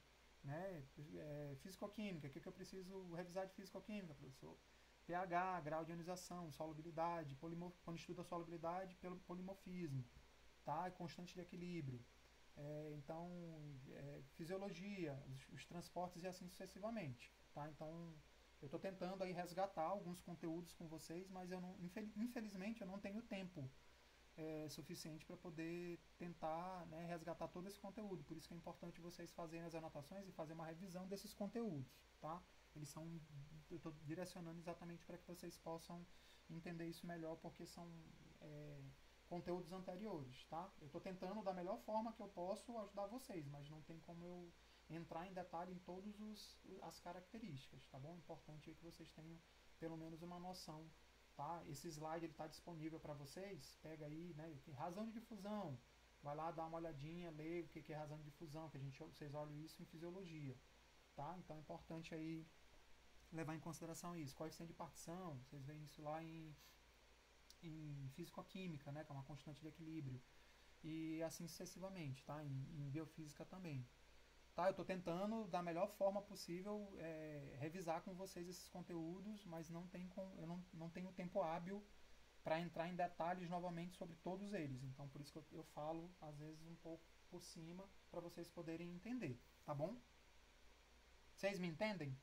Speaker 1: né? Físico-química, o que eu preciso revisar de físico-química, professor? pH, grau de ionização, solubilidade, quando estuda a solubilidade, pelo polimorfismo, tá? Constante de equilíbrio. Então, fisiologia, os transportes e assim sucessivamente, tá? Então, eu estou tentando aí resgatar alguns conteúdos com vocês, mas eu não, infelizmente eu não tenho tempo suficiente para poder tentar, né, resgatar todo esse conteúdo. Por isso que é importante vocês fazerem as anotações e fazer uma revisão desses conteúdos, tá? Eles são, eu estou direcionando exatamente para que vocês possam entender isso melhor, porque são conteúdos anteriores, tá? Eu estou tentando da melhor forma que eu posso ajudar vocês, mas não tem como eu entrar em detalhe em todas as características, tá bom? Importante é que vocês tenham pelo menos uma noção, tá? Esse slide está disponível para vocês, pega aí, né? Razão de difusão, vai lá dar uma olhadinha, lê o que é razão de difusão, que vocês olham isso em fisiologia, tá? Então é importante aí levar em consideração isso. Coeficiente de partição, vocês veem isso lá em físico-química, né? Que é uma constante de equilíbrio, e assim sucessivamente, tá? Em biofísica também. Tá, eu estou tentando da melhor forma possível revisar com vocês esses conteúdos, mas eu não tenho tempo hábil para entrar em detalhes novamente sobre todos eles. Então, por isso que eu falo, às vezes, um pouco por cima, para vocês poderem entender, tá bom? Vocês me entendem?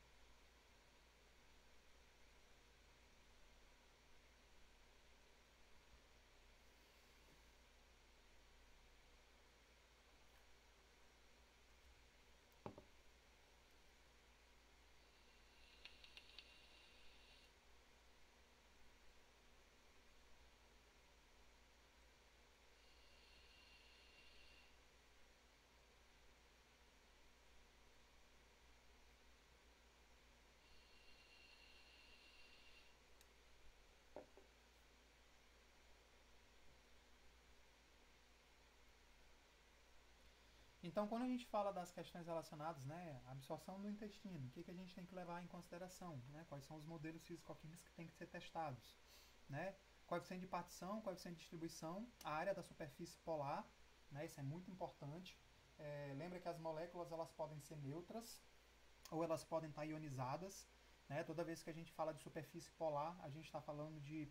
Speaker 1: Então, quando a gente fala das questões relacionadas, né, à absorção do intestino, o que a gente tem que levar em consideração, né? Quais são os modelos físico-químicos que têm que ser testados, né? Coeficiente de partição, coeficiente de distribuição, a área da superfície polar, né? Isso é muito importante. Lembra que as moléculas elas podem ser neutras ou elas podem estar ionizadas, né? Toda vez que a gente fala de superfície polar, a gente está falando de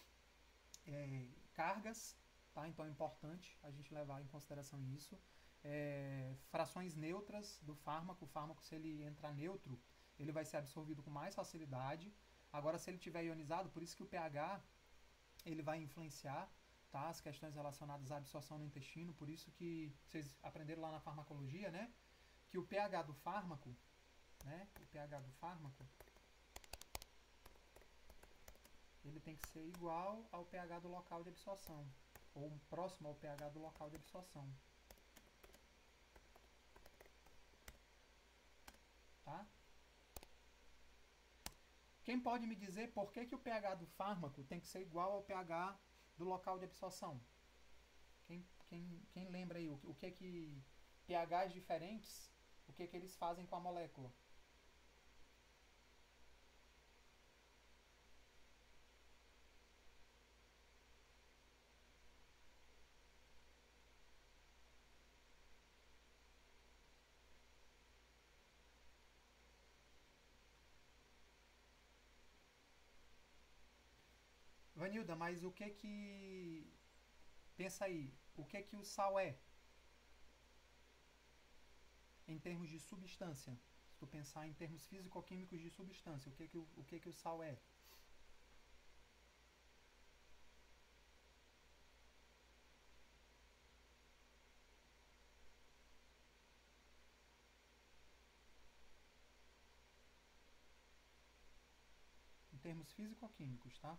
Speaker 1: cargas, tá? Então é importante a gente levar em consideração isso. Frações neutras do fármaco. O fármaco, se ele entrar neutro, ele vai ser absorvido com mais facilidade. Agora, se ele estiver ionizado, por isso que o pH ele vai influenciar, tá? As questões relacionadas à absorção no intestino. Por isso que vocês aprenderam lá na farmacologia, né? Que o pH do fármaco, né? O pH do fármaco, ele tem que ser igual ao pH do local de absorção, ou próximo ao pH do local de absorção. Tá? Quem pode me dizer por que o pH do fármaco tem que ser igual ao pH do local de absorção? Quem lembra aí o que pHs diferentes, o que eles fazem com a molécula? Vanilda, mas o que pensa aí, o que o sal é em termos de substância? Se tu pensar em termos físico-químicos de substância, o que o sal é? Em termos físico-químicos, tá?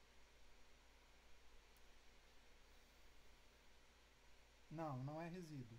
Speaker 1: Não, não é resíduo.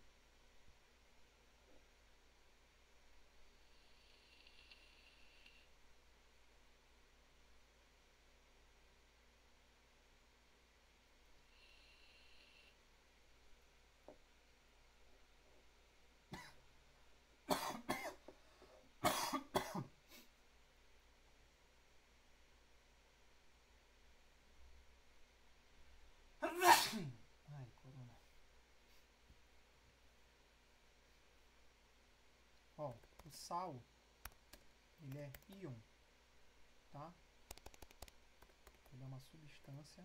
Speaker 1: Ai, corona. Ó, O sal, ele é íon, tá? Ele é uma substância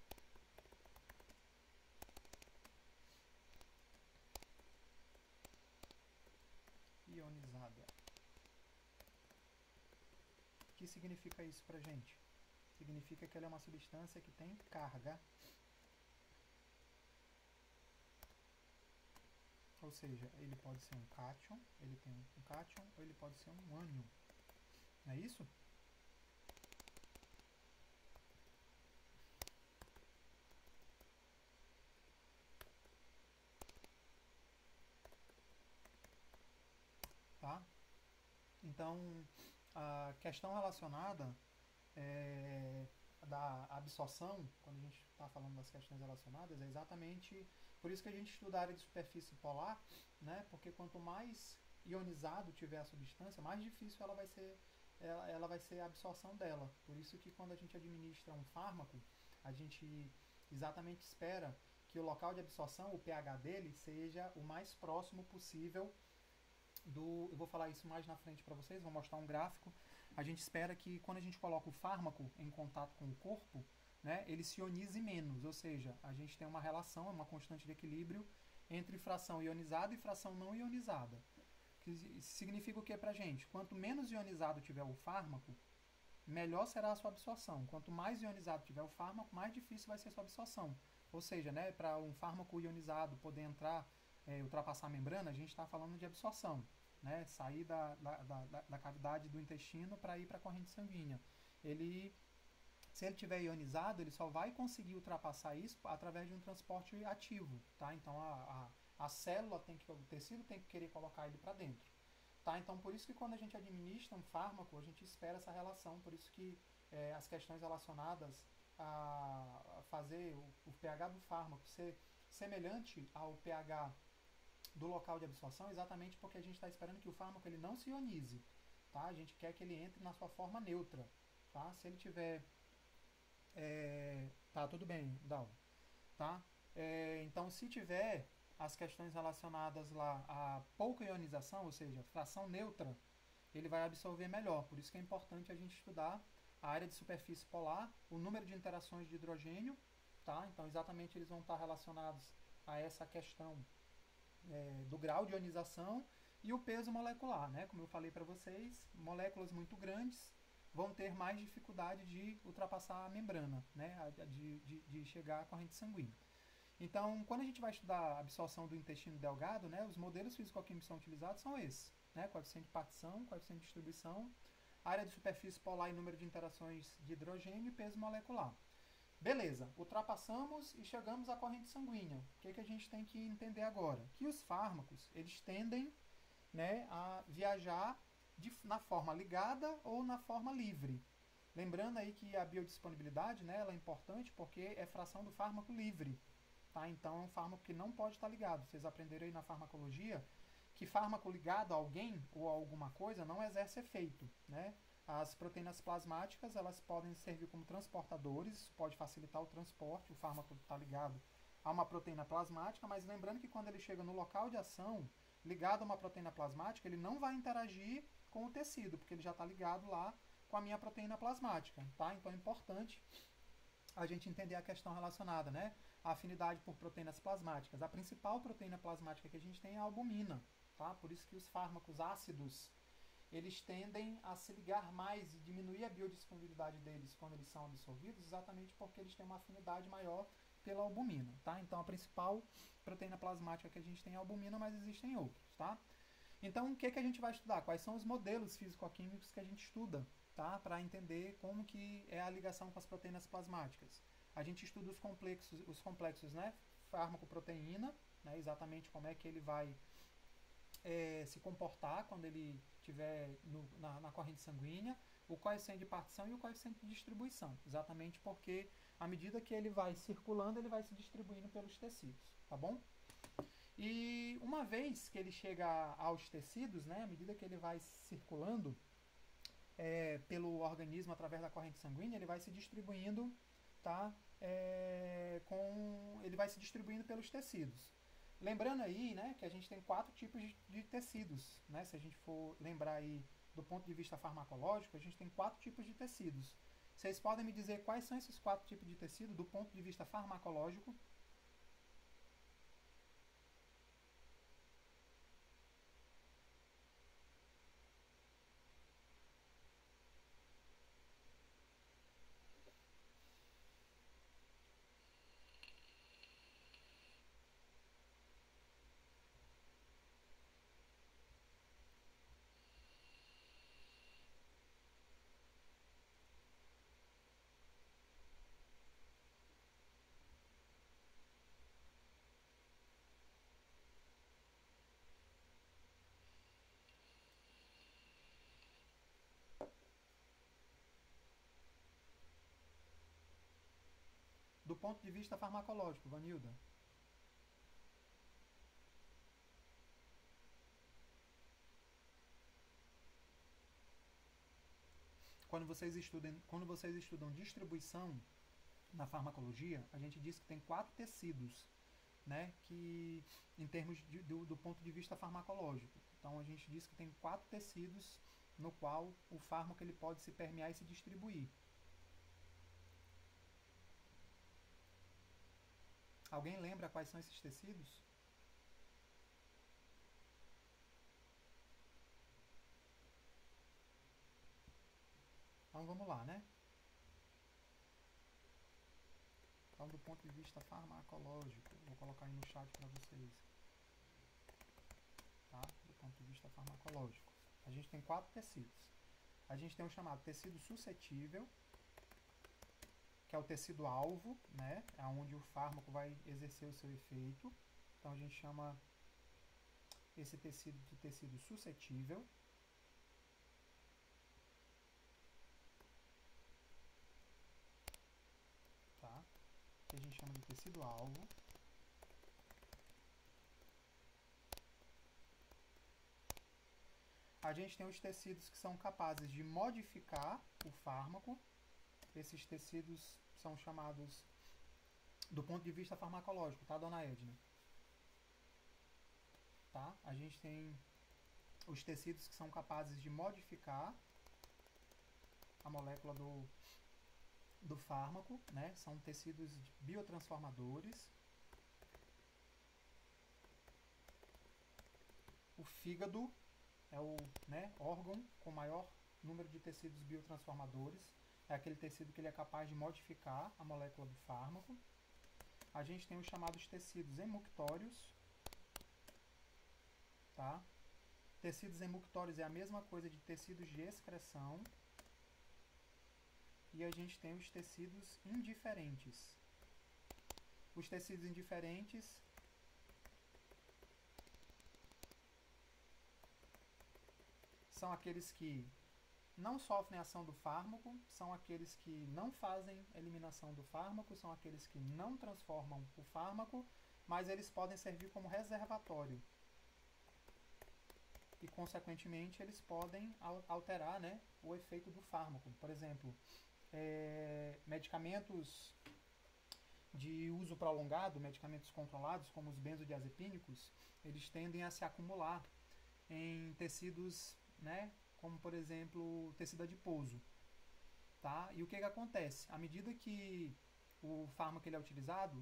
Speaker 1: ionizada. O que significa isso pra gente? Significa que ela é uma substância que tem carga. Ou seja, ele pode ser um cátion, ele tem um cátion, ou ele pode ser um ânion. Não é isso? Tá? Então, a questão relacionada da absorção, quando a gente está falando das questões relacionadas, é exatamente por isso que a gente estuda a área de superfície polar, né? Porque quanto mais ionizado tiver a substância, mais difícil ela vai ser a absorção dela. Por isso que quando a gente administra um fármaco, a gente exatamente espera que o local de absorção, o pH dele, seja o mais próximo possível eu vou falar isso mais na frente para vocês, vou mostrar um gráfico. A gente espera que quando a gente coloca o fármaco em contato com o corpo, né, ele se ionize menos, ou seja, a gente tem uma relação, uma constante de equilíbrio entre fração ionizada e fração não ionizada. Que significa o que para a gente? Quanto menos ionizado tiver o fármaco, melhor será a sua absorção. Quanto mais ionizado tiver o fármaco, mais difícil vai ser a sua absorção. Ou seja, né, para um fármaco ionizado poder entrar, ultrapassar a membrana, a gente está falando de absorção. Né, sair da cavidade do intestino para ir para a corrente sanguínea. Se ele tiver ionizado, ele só vai conseguir ultrapassar isso através de um transporte ativo. Tá? Então a célula o tecido tem que querer colocar ele para dentro. Tá? Então por isso que quando a gente administra um fármaco, a gente espera essa relação, por isso que as questões relacionadas a fazer o pH do fármaco ser semelhante ao pH do local de absorção, exatamente porque a gente está esperando que o fármaco ele não se ionize, tá? A gente quer que ele entre na sua forma neutra, tá? Se ele tiver, tá tudo bem, Dal, tá? Então, se tiver as questões relacionadas lá a pouca ionização, ou seja, fração neutra, ele vai absorver melhor. Por isso que é importante a gente estudar a área de superfície polar, o número de interações de hidrogênio, tá? Então, exatamente eles vão estar relacionados a essa questão do grau de ionização e o peso molecular, né? Como eu falei para vocês, moléculas muito grandes vão ter mais dificuldade de ultrapassar a membrana, né? De chegar à corrente sanguínea. Então, quando a gente vai estudar a absorção do intestino delgado, né, os modelos físico-químicos que são utilizados são esses, né? Coeficiente de partição, coeficiente de distribuição, área de superfície polar e número de interações de hidrogênio e peso molecular. Beleza, ultrapassamos e chegamos à corrente sanguínea. O que a gente tem que entender agora? Que os fármacos, eles tendem, né, a viajar na forma ligada ou na forma livre. Lembrando aí que a biodisponibilidade, né, ela é importante porque é fração do fármaco livre. Tá? Então é um fármaco que não pode estar ligado. Vocês aprenderam aí na farmacologia que fármaco ligado a alguém ou a alguma coisa não exerce efeito, né? As proteínas plasmáticas, elas podem servir como transportadores, isso pode facilitar o transporte, o fármaco está ligado a uma proteína plasmática, mas lembrando que quando ele chega no local de ação, ligado a uma proteína plasmática, ele não vai interagir com o tecido, porque ele já está ligado lá com a minha proteína plasmática, tá? Então é importante a gente entender a questão relacionada, né? A afinidade por proteínas plasmáticas. A principal proteína plasmática que a gente tem é a albumina, tá? Por isso que os fármacos ácidos eles tendem a se ligar mais e diminuir a biodisponibilidade deles quando eles são absorvidos, exatamente porque eles têm uma afinidade maior pela albumina, tá? Então a principal proteína plasmática que a gente tem é a albumina, mas existem outros, tá? Então o que a gente vai estudar? Quais são os modelos físico-químicos que a gente estuda, tá? Para entender como que é a ligação com as proteínas plasmáticas. A gente estuda os complexos, né? Fármaco-proteína, né? Exatamente como é que ele vai se comportar quando ele estiver na corrente sanguínea, o coeficiente de partição e o coeficiente de distribuição, exatamente porque à medida que ele vai circulando, ele vai se distribuindo pelos tecidos, tá bom? E uma vez que ele chega aos tecidos, né, à medida que ele vai circulando pelo organismo através da corrente sanguínea, ele vai se distribuindo, tá? Ele vai se distribuindo pelos tecidos. Lembrando aí, né, que a gente tem 4 tipos de tecidos, né? Se a gente for lembrar aí do ponto de vista farmacológico, a gente tem 4 tipos de tecidos. Vocês podem me dizer quais são esses 4 tipos de tecido do ponto de vista farmacológico? Do ponto de vista farmacológico, Vanilda. Quando vocês estudam distribuição na farmacologia, a gente diz que tem 4 tecidos, né, que em termos do ponto de vista farmacológico. Então a gente diz que tem 4 tecidos no qual o fármaco ele pode se permear e se distribuir. Alguém lembra quais são esses tecidos? Então vamos lá, né? Então do ponto de vista farmacológico, vou colocar aí no chat para vocês, tá? Do ponto de vista farmacológico, a gente tem 4 tecidos. A gente tem o chamado tecido suscetível, que é o tecido alvo, né? É onde o fármaco vai exercer o seu efeito. Então a gente chama esse tecido de tecido suscetível. Tá? Que a gente chama de tecido alvo. A gente tem os tecidos que são capazes de modificar o fármaco. Esses tecidos são chamados do ponto de vista farmacológico, tá, dona Edna? Tá? A gente tem os tecidos que são capazes de modificar a molécula do fármaco, né? São tecidos biotransformadores. O fígado é o, né, órgão com maior número de tecidos biotransformadores. É aquele tecido que ele é capaz de modificar a molécula do fármaco. A gente tem os chamados tecidos emuctórios. Tá? Tecidos emuctórios é a mesma coisa de tecidos de excreção. E a gente tem os tecidos indiferentes. Os tecidos indiferentes são aqueles que não sofrem a ação do fármaco, são aqueles que não fazem eliminação do fármaco, são aqueles que não transformam o fármaco, mas eles podem servir como reservatório. E, consequentemente, eles podem alterar, né, o efeito do fármaco. Por exemplo, medicamentos de uso prolongado, medicamentos controlados, como os benzodiazepínicos, eles tendem a se acumular em tecidos, né, como por exemplo tecido adiposo, tá? E o que acontece? À medida que o fármaco ele é utilizado,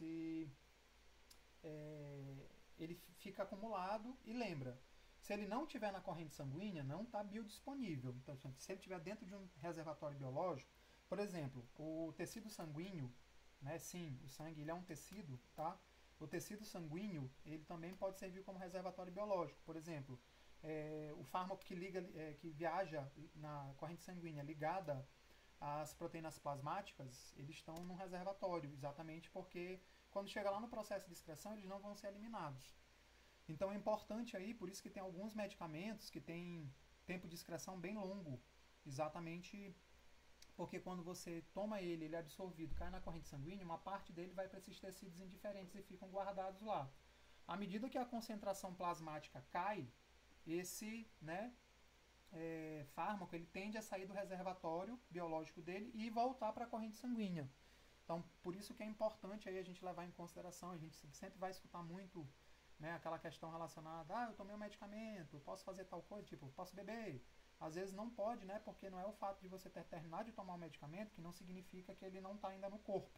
Speaker 1: ele fica acumulado e lembra, se ele não estiver na corrente sanguínea, não está biodisponível. Então, se ele estiver dentro de um reservatório biológico, por exemplo, o tecido sanguíneo, né, sim, o sangue ele é um tecido, tá? O tecido sanguíneo ele também pode servir como reservatório biológico. Por exemplo, o fármaco que viaja na corrente sanguínea ligada às proteínas plasmáticas, eles estão num reservatório, exatamente porque quando chega lá no processo de excreção, eles não vão ser eliminados. Então é importante aí, por isso que tem alguns medicamentos que têm tempo de excreção bem longo, exatamente porque quando você toma ele é absorvido, cai na corrente sanguínea, uma parte dele vai para esses tecidos indiferentes e ficam guardados lá. À medida que a concentração plasmática cai, esse, né, fármaco ele tende a sair do reservatório biológico dele e voltar para a corrente sanguínea. Então, por isso que é importante aí a gente levar em consideração, a gente sempre vai escutar muito né? Aquela questão relacionada, eu tomei um medicamento, posso fazer tal coisa, tipo, posso beber. Às vezes não pode, né? Porque não é o fato de você ter terminado de tomar o medicamento que não significa que ele não está ainda no corpo.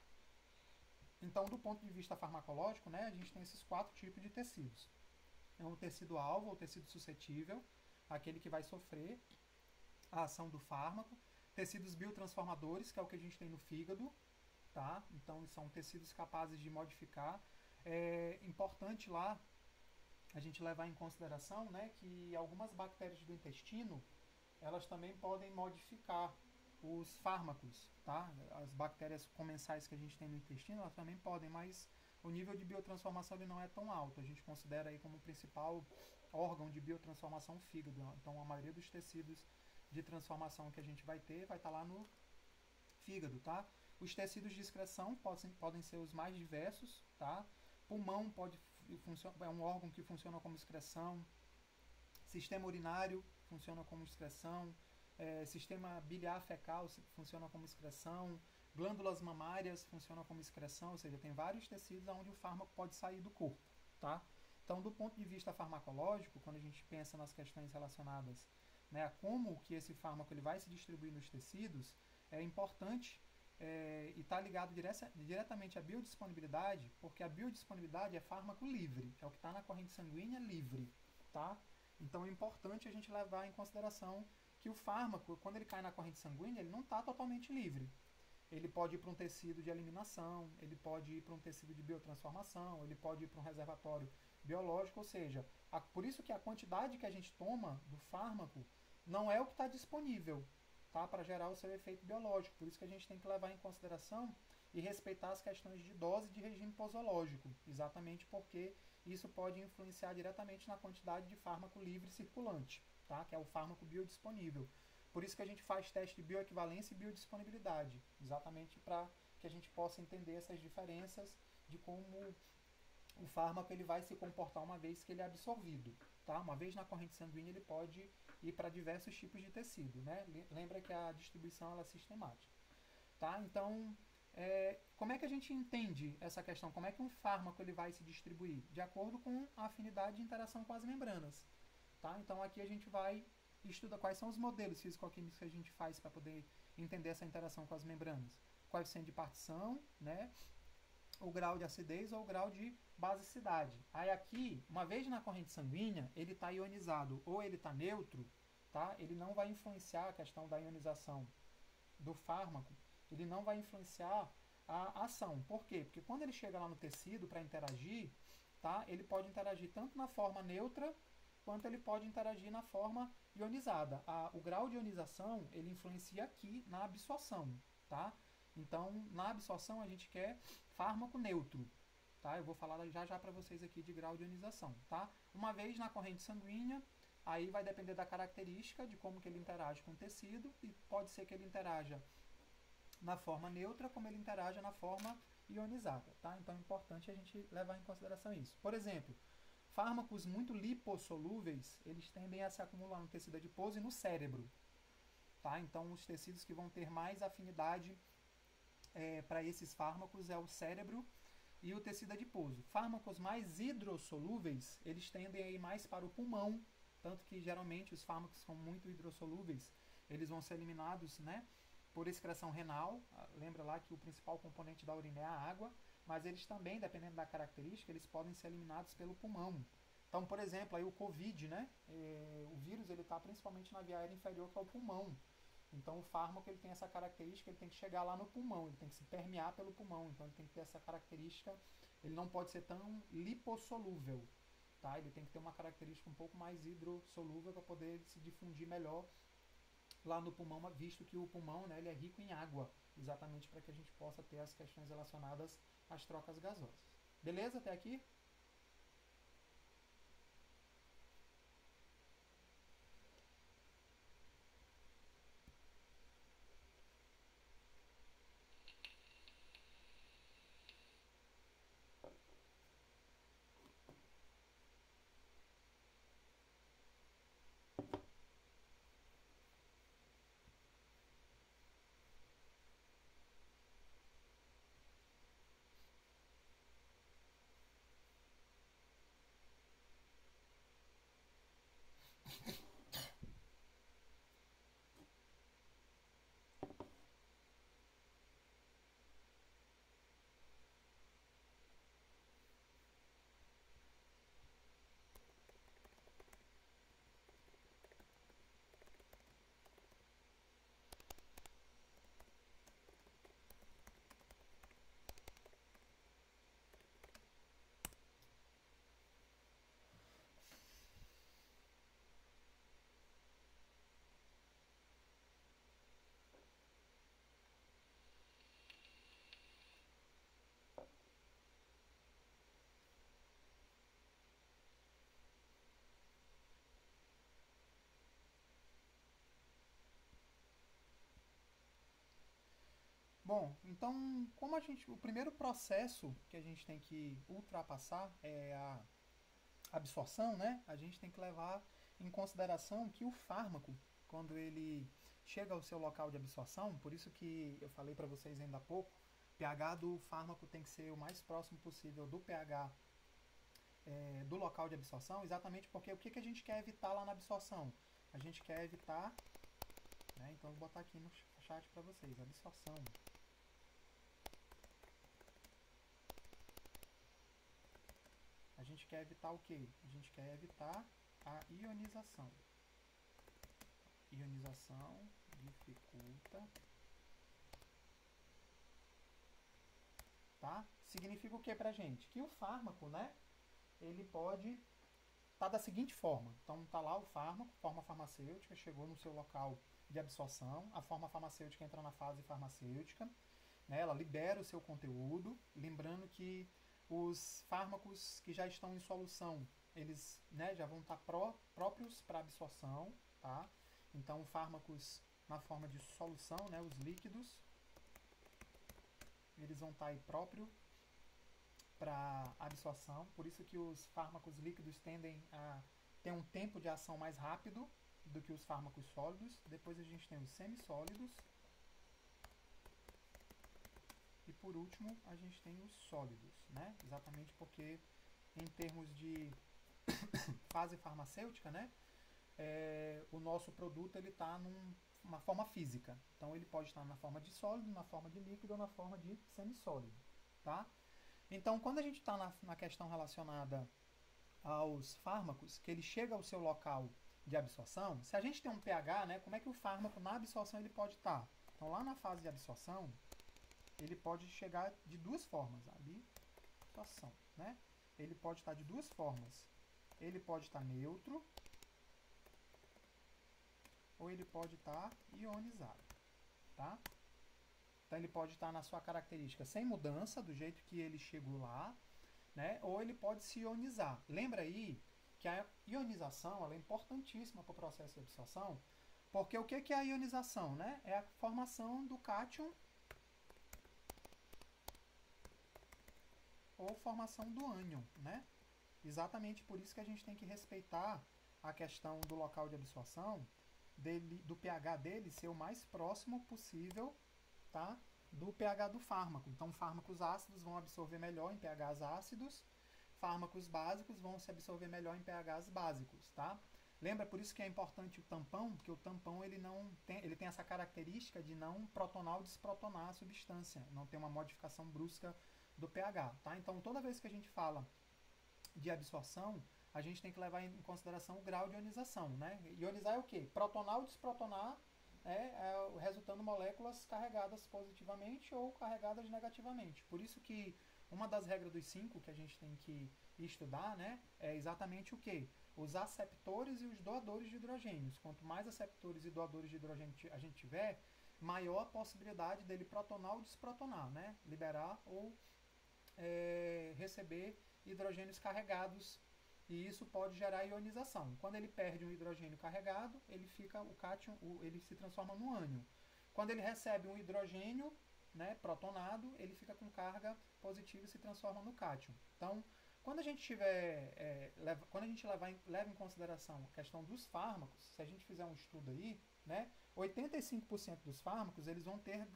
Speaker 1: Então, do ponto de vista farmacológico, né, a gente tem esses 4 tipos de tecidos. É um tecido alvo, ou tecido suscetível, aquele que vai sofrer a ação do fármaco. Tecidos biotransformadores, que é o que a gente tem no fígado, tá? Então, são tecidos capazes de modificar. É importante lá a gente levar em consideração, né, que algumas bactérias do intestino, elas também podem modificar os fármacos, tá? As bactérias comensais que a gente tem no intestino, elas também podem, mas o nível de biotransformação ele não é tão alto. A gente considera aí como principal órgão de biotransformação o fígado. Então, a maioria dos tecidos de transformação que a gente vai ter vai estar lá no fígado, tá? Os tecidos de excreção podem ser os mais diversos, tá? Pulmão é um órgão que funciona como excreção. Sistema urinário funciona como excreção. Sistema biliar fecal funciona como excreção. Glândulas mamárias funcionam como excreção, ou seja, tem vários tecidos onde o fármaco pode sair do corpo, tá? Então, do ponto de vista farmacológico, quando a gente pensa nas questões relacionadas, né, a como que esse fármaco ele vai se distribuir nos tecidos, é importante e está ligado diretamente à biodisponibilidade, porque a biodisponibilidade é fármaco livre, é o que está na corrente sanguínea livre, tá? Então é importante a gente levar em consideração que o fármaco, quando ele cai na corrente sanguínea, ele não está totalmente livre. Ele pode ir para um tecido de eliminação, ele pode ir para um tecido de biotransformação, ele pode ir para um reservatório biológico, ou seja, por isso que a quantidade que a gente toma do fármaco não é o que está disponível, tá, para gerar o seu efeito biológico. Por isso que a gente tem que levar em consideração e respeitar as questões de dose e de regime posológico, exatamente porque isso pode influenciar diretamente na quantidade de fármaco livre circulante, tá, que é o fármaco biodisponível. Por isso que a gente faz teste de bioequivalência e biodisponibilidade, exatamente para que a gente possa entender essas diferenças de como o fármaco ele vai se comportar uma vez que ele é absorvido. Tá? Uma vez na corrente sanguínea ele pode ir para diversos tipos de tecido. Né? Lembra que a distribuição ela é sistemática. Tá? Então, como é que a gente entende essa questão? Como é que um fármaco ele vai se distribuir? De acordo com a afinidade de interação com as membranas. Tá? Então, aqui a gente vai estudar quais são os modelos físico-químicos que a gente faz para poder entender essa interação com as membranas. Coeficiente de partição, né? O grau de acidez ou o grau de basicidade. Aí aqui, uma vez na corrente sanguínea, ele está ionizado ou ele está neutro, tá? Ele não vai influenciar a questão da ionização do fármaco, ele não vai influenciar a ação. Por quê? Porque quando ele chega lá no tecido para interagir, tá? Ele pode interagir tanto na forma neutra, quanto ele pode interagir na forma ionizada. O grau de ionização, ele influencia aqui na absorção, tá? Então, na absorção, a gente quer fármaco neutro, tá? Eu vou falar já para vocês aqui de grau de ionização, tá? Uma vez na corrente sanguínea, aí vai depender da característica de como que ele interage com o tecido e pode ser que ele interaja na forma neutra, como ele interaja na forma ionizada, tá? Então é importante a gente levar em consideração isso. Por exemplo, fármacos muito lipossolúveis, eles tendem a se acumular no tecido adiposo e no cérebro, tá? Então os tecidos que vão ter mais afinidade para esses fármacos é o cérebro e o tecido adiposo. Fármacos mais hidrossolúveis, eles tendem a ir mais para o pulmão, tanto que geralmente os fármacos são muito hidrossolúveis, eles vão ser eliminados, né, por excreção renal. Lembra lá que o principal componente da urina é a água, mas eles também, dependendo da característica, eles podem ser eliminados pelo pulmão. Então, por exemplo, aí o Covid, né, o vírus ele está principalmente na via aérea inferior, que é o pulmão. Então, o fármaco ele tem essa característica, ele tem que chegar lá no pulmão, ele tem que se permear pelo pulmão. Então, ele tem que ter essa característica, ele não pode ser tão lipossolúvel, tá? Ele tem que ter uma característica um pouco mais hidrossolúvel para poder se difundir melhor lá no pulmão, visto que o pulmão, né, ele é rico em água, exatamente para que a gente possa ter as questões relacionadas às trocas gasosas. Beleza até aqui? Bom, então, o primeiro processo que a gente tem que ultrapassar é a absorção, né? A gente tem que levar em consideração que o fármaco, quando ele chega ao seu local de absorção, por isso que eu falei para vocês ainda há pouco, o pH do fármaco tem que ser o mais próximo possível do pH do local de absorção, exatamente porque o que a gente quer evitar lá na absorção? A gente quer evitar, né? Então eu vou botar aqui no chat para vocês, absorção. A gente quer evitar o quê? A gente quer evitar a ionização. Ionização dificulta, tá? Significa o que pra gente? Que o fármaco, né? Ele pode estar da seguinte forma. Então tá lá o fármaco, forma farmacêutica, chegou no seu local de absorção, a forma farmacêutica entra na fase farmacêutica, né? Ela libera o seu conteúdo, lembrando que os fármacos que já estão em solução, eles, né, já vão estar próprios para absorção, tá? Então, fármacos na forma de solução, né, os líquidos, eles vão estar aí próprio para absorção, por isso que os fármacos líquidos tendem a ter um tempo de ação mais rápido do que os fármacos sólidos. Depois a gente tem os semissólidos. E por último, a gente tem os sólidos, né? Exatamente porque em termos de fase farmacêutica, né? O nosso produto ele está numa forma física. Então ele pode estar na forma de sólido, na forma de líquido ou na forma de semissólido, tá? Então quando a gente está na questão relacionada aos fármacos, que ele chega ao seu local de absorção, se a gente tem um pH, né? Como é que o fármaco na absorção ele pode estar? Então lá na fase de absorção, ele pode chegar de duas formas, absorção, né? Ele pode estar de duas formas. Ele pode estar neutro ou ele pode estar ionizado, tá? Então ele pode estar na sua característica sem mudança, do jeito que ele chegou lá, né? Ou ele pode se ionizar. Lembra aí que a ionização ela é importantíssima para o processo de absorção, porque o que é a ionização, né? É a formação do cátion ou formação do ânion, né? Exatamente por isso que a gente tem que respeitar a questão do local de absorção, do pH dele ser o mais próximo possível, tá? Do pH do fármaco. Então, fármacos ácidos vão absorver melhor em pHs ácidos, fármacos básicos vão se absorver melhor em pHs básicos, tá? Lembra, por isso que é importante o tampão, porque o tampão ele tem essa característica de não protonar ou desprotonar a substância, não tem uma modificação brusca do pH, tá? Então, toda vez que a gente fala de absorção, a gente tem que levar em consideração o grau de ionização, né? Ionizar é o quê? Protonar ou desprotonar, resultando moléculas carregadas positivamente ou carregadas negativamente. Por isso que uma das regras dos 5 que a gente tem que estudar, né, é exatamente o quê? Os aceptores e os doadores de hidrogênios. Quanto mais aceptores e doadores de hidrogênio a gente tiver, maior a possibilidade dele protonar ou desprotonar, né? Liberar ou receber hidrogênios carregados, e isso pode gerar ionização. Quando ele perde um hidrogênio carregado, ele fica o cátion, ele se transforma no ânion. Quando ele recebe um hidrogênio, né, protonado, ele fica com carga positiva e se transforma no cátion. Então, quando a gente leva em consideração a questão dos fármacos, se a gente fizer um estudo aí, né, 85% dos fármacos eles vão ter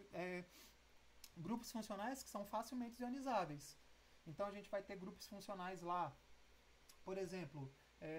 Speaker 1: grupos funcionais que são facilmente ionizáveis. Então a gente vai ter grupos funcionais lá, por exemplo,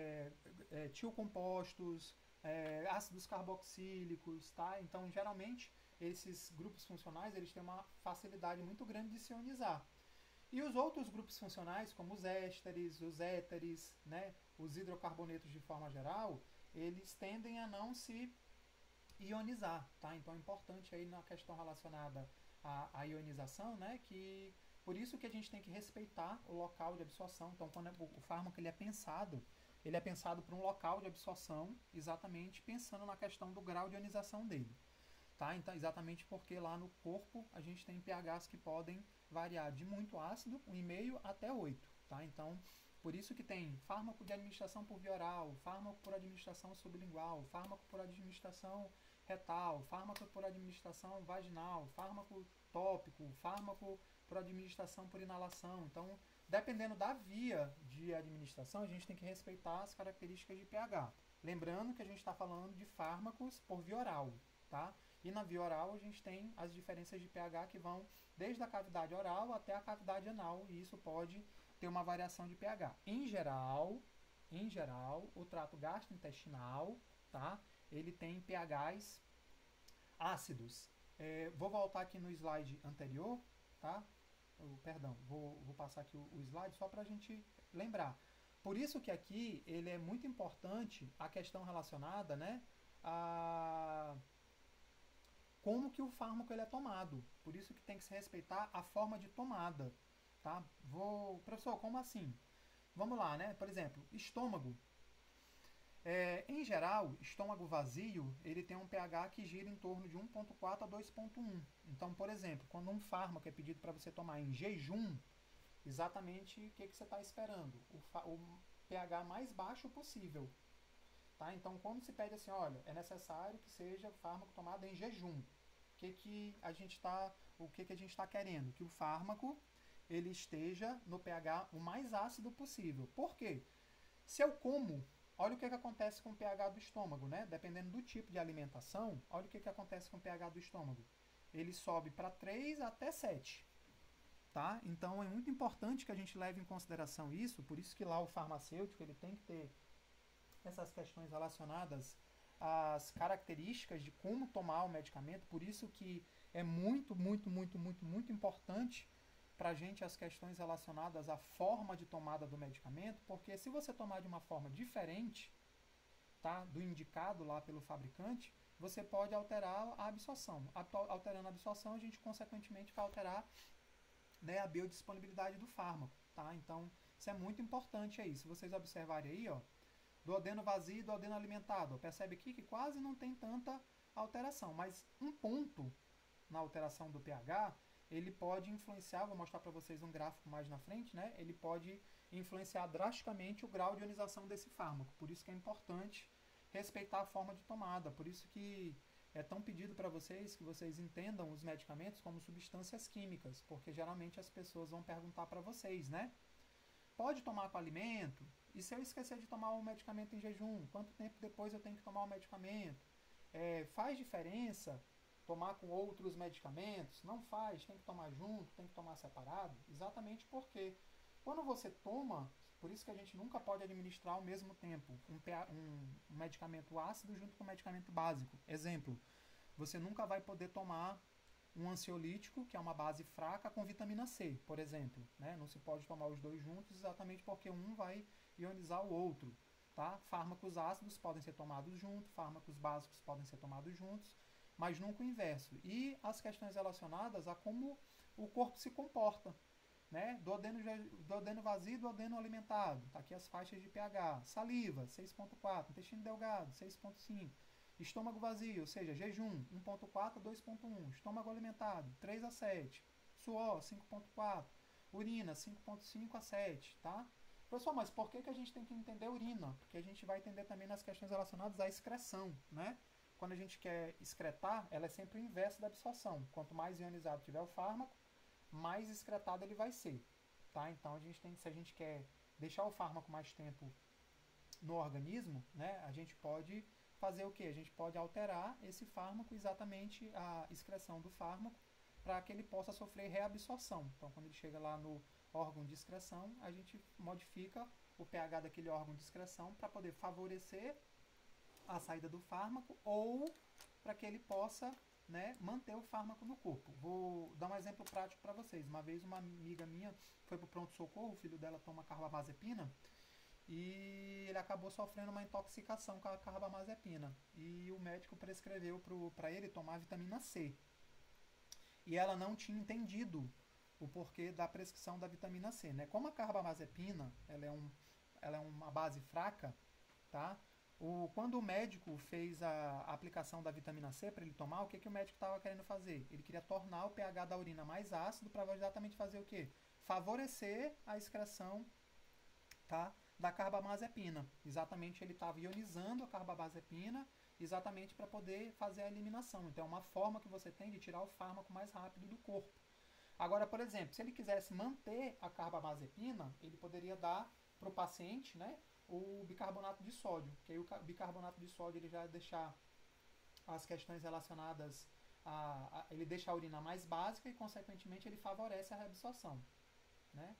Speaker 1: tiocompostos, ácidos carboxílicos, tá? Então geralmente esses grupos funcionais eles têm uma facilidade muito grande de se ionizar. E os outros grupos funcionais, como os ésteres, os éteres, né, os hidrocarbonetos de forma geral, eles tendem a não se ionizar, tá? Então é importante aí na questão relacionada à ionização, né, que por isso que a gente tem que respeitar o local de absorção. Então quando o fármaco ele é pensado para um local de absorção, exatamente pensando na questão do grau de ionização dele. Tá? Então, exatamente porque lá no corpo a gente tem pHs que podem variar de muito ácido, 1,5 até 8. Tá? Então, por isso que tem fármaco de administração por via oral, fármaco por administração sublingual, fármaco por administração retal, fármaco por administração vaginal, fármaco tópico, fármaco por administração por inalação. Então, dependendo da via de administração, a gente tem que respeitar as características de pH. Lembrando que a gente está falando de fármacos por via oral, tá? E na via oral a gente tem as diferenças de pH que vão desde a cavidade oral até a cavidade anal, e isso pode ter uma variação de pH. Em geral, o trato gastrointestinal, tá? Ele tem pHs ácidos. Vou voltar aqui no slide anterior, tá? Perdão, vou passar aqui o slide só para a gente lembrar. Por isso que aqui ele é muito importante a questão relacionada, né, a como que o fármaco ele é tomado. Por isso que tem que se respeitar a forma de tomada, tá? Professor, como assim? Vamos lá, né? Por exemplo, estômago. Em geral, estômago vazio, ele tem um pH que gira em torno de 1,4 a 2,1. Então, por exemplo, quando um fármaco é pedido para você tomar em jejum, exatamente o que você está esperando? O pH mais baixo possível. Tá? Então, quando se pede assim, olha, é necessário que seja fármaco tomado em jejum. O que a gente está querendo? Que o fármaco ele esteja no pH o mais ácido possível. Por quê? Se eu como, olha o que acontece com o pH do estômago, né? Dependendo do tipo de alimentação, olha o que acontece com o pH do estômago. Ele sobe para 3 até 7. Tá? Então é muito importante que a gente leve em consideração isso, por isso que lá o farmacêutico ele tem que ter essas questões relacionadas às características de como tomar o medicamento, por isso que é muito importante para a gente as questões relacionadas à forma de tomada do medicamento, porque se você tomar de uma forma diferente, tá, do indicado lá pelo fabricante, você pode alterar a absorção. Alterando a absorção, a gente consequentemente vai alterar, né, a biodisponibilidade do fármaco, tá? Então, isso é muito importante aí. Se vocês observarem aí, ó, duodeno vazio e duodeno alimentado, percebe aqui que quase não tem tanta alteração, mas um ponto na alteração do pH, ele pode influenciar, vou mostrar para vocês um gráfico mais na frente, né? Ele pode influenciar drasticamente o grau de ionização desse fármaco. Por isso que é importante respeitar a forma de tomada. Por isso que é tão pedido para vocês que vocês entendam os medicamentos como substâncias químicas, porque geralmente as pessoas vão perguntar para vocês, né? Pode tomar com alimento? E se eu esquecer de tomar o medicamento em jejum? Quanto tempo depois eu tenho que tomar o medicamento? Faz diferença tomar com outros medicamentos? Não faz, tem que tomar junto, tem que tomar separado? Exatamente porque quando você toma, por isso que a gente nunca pode administrar ao mesmo tempo um medicamento ácido junto com um medicamento básico. Exemplo, você nunca vai poder tomar um ansiolítico, que é uma base fraca, com vitamina C, por exemplo. Né? Não se pode tomar os dois juntos exatamente porque um vai ionizar o outro. Tá? Fármacos ácidos podem ser tomados juntos, fármacos básicos podem ser tomados juntos, mas nunca o inverso. E as questões relacionadas a como o corpo se comporta. Né? Duodeno vazio e duodeno alimentado. Tá aqui as faixas de pH. Saliva, 6,4. Intestino delgado, 6,5. Estômago vazio, ou seja, jejum, 1,4 a 2,1. Estômago alimentado, 3 a 7. Suor, 5,4. Urina, 5,5 a 7. Tá? Pessoal, mas por que a gente tem que entender a urina? Porque a gente vai entender também nas questões relacionadas à excreção. Né? Quando a gente quer excretar, ela é sempre o inverso da absorção. Quanto mais ionizado tiver o fármaco, mais excretado ele vai ser. Tá? Então, se a gente quer deixar o fármaco mais tempo no organismo, né, a gente pode fazer o quê? A gente pode alterar esse fármaco, exatamente a excreção do fármaco, para que ele possa sofrer reabsorção. Então, quando ele chega lá no órgão de excreção, a gente modifica o pH daquele órgão de excreção para poder favorecer a saída do fármaco ou para que ele possa, né, manter o fármaco no corpo. Vou dar um exemplo prático para vocês. Uma vez uma amiga minha foi para o pronto-socorro, o filho dela toma carbamazepina, e ele acabou sofrendo uma intoxicação com a carbamazepina. E o médico prescreveu para ele tomar vitamina C. E ela não tinha entendido o porquê da prescrição da vitamina C. Né? Como a carbamazepina ela é uma base fraca, tá? Quando o médico fez a aplicação da vitamina C para ele tomar, o que o médico estava querendo fazer? Ele queria tornar o pH da urina mais ácido para exatamente fazer o quê? Favorecer a excreção, tá, da carbamazepina. Exatamente, ele estava ionizando a carbamazepina exatamente para poder fazer a eliminação. Então é uma forma que você tem de tirar o fármaco mais rápido do corpo. Agora, por exemplo, se ele quisesse manter a carbamazepina, ele poderia dar para o paciente, né, o bicarbonato de sódio, que aí o bicarbonato de sódio ele já vai deixar as questões relacionadas ele deixa a urina mais básica e, consequentemente, ele favorece a reabsorção, né?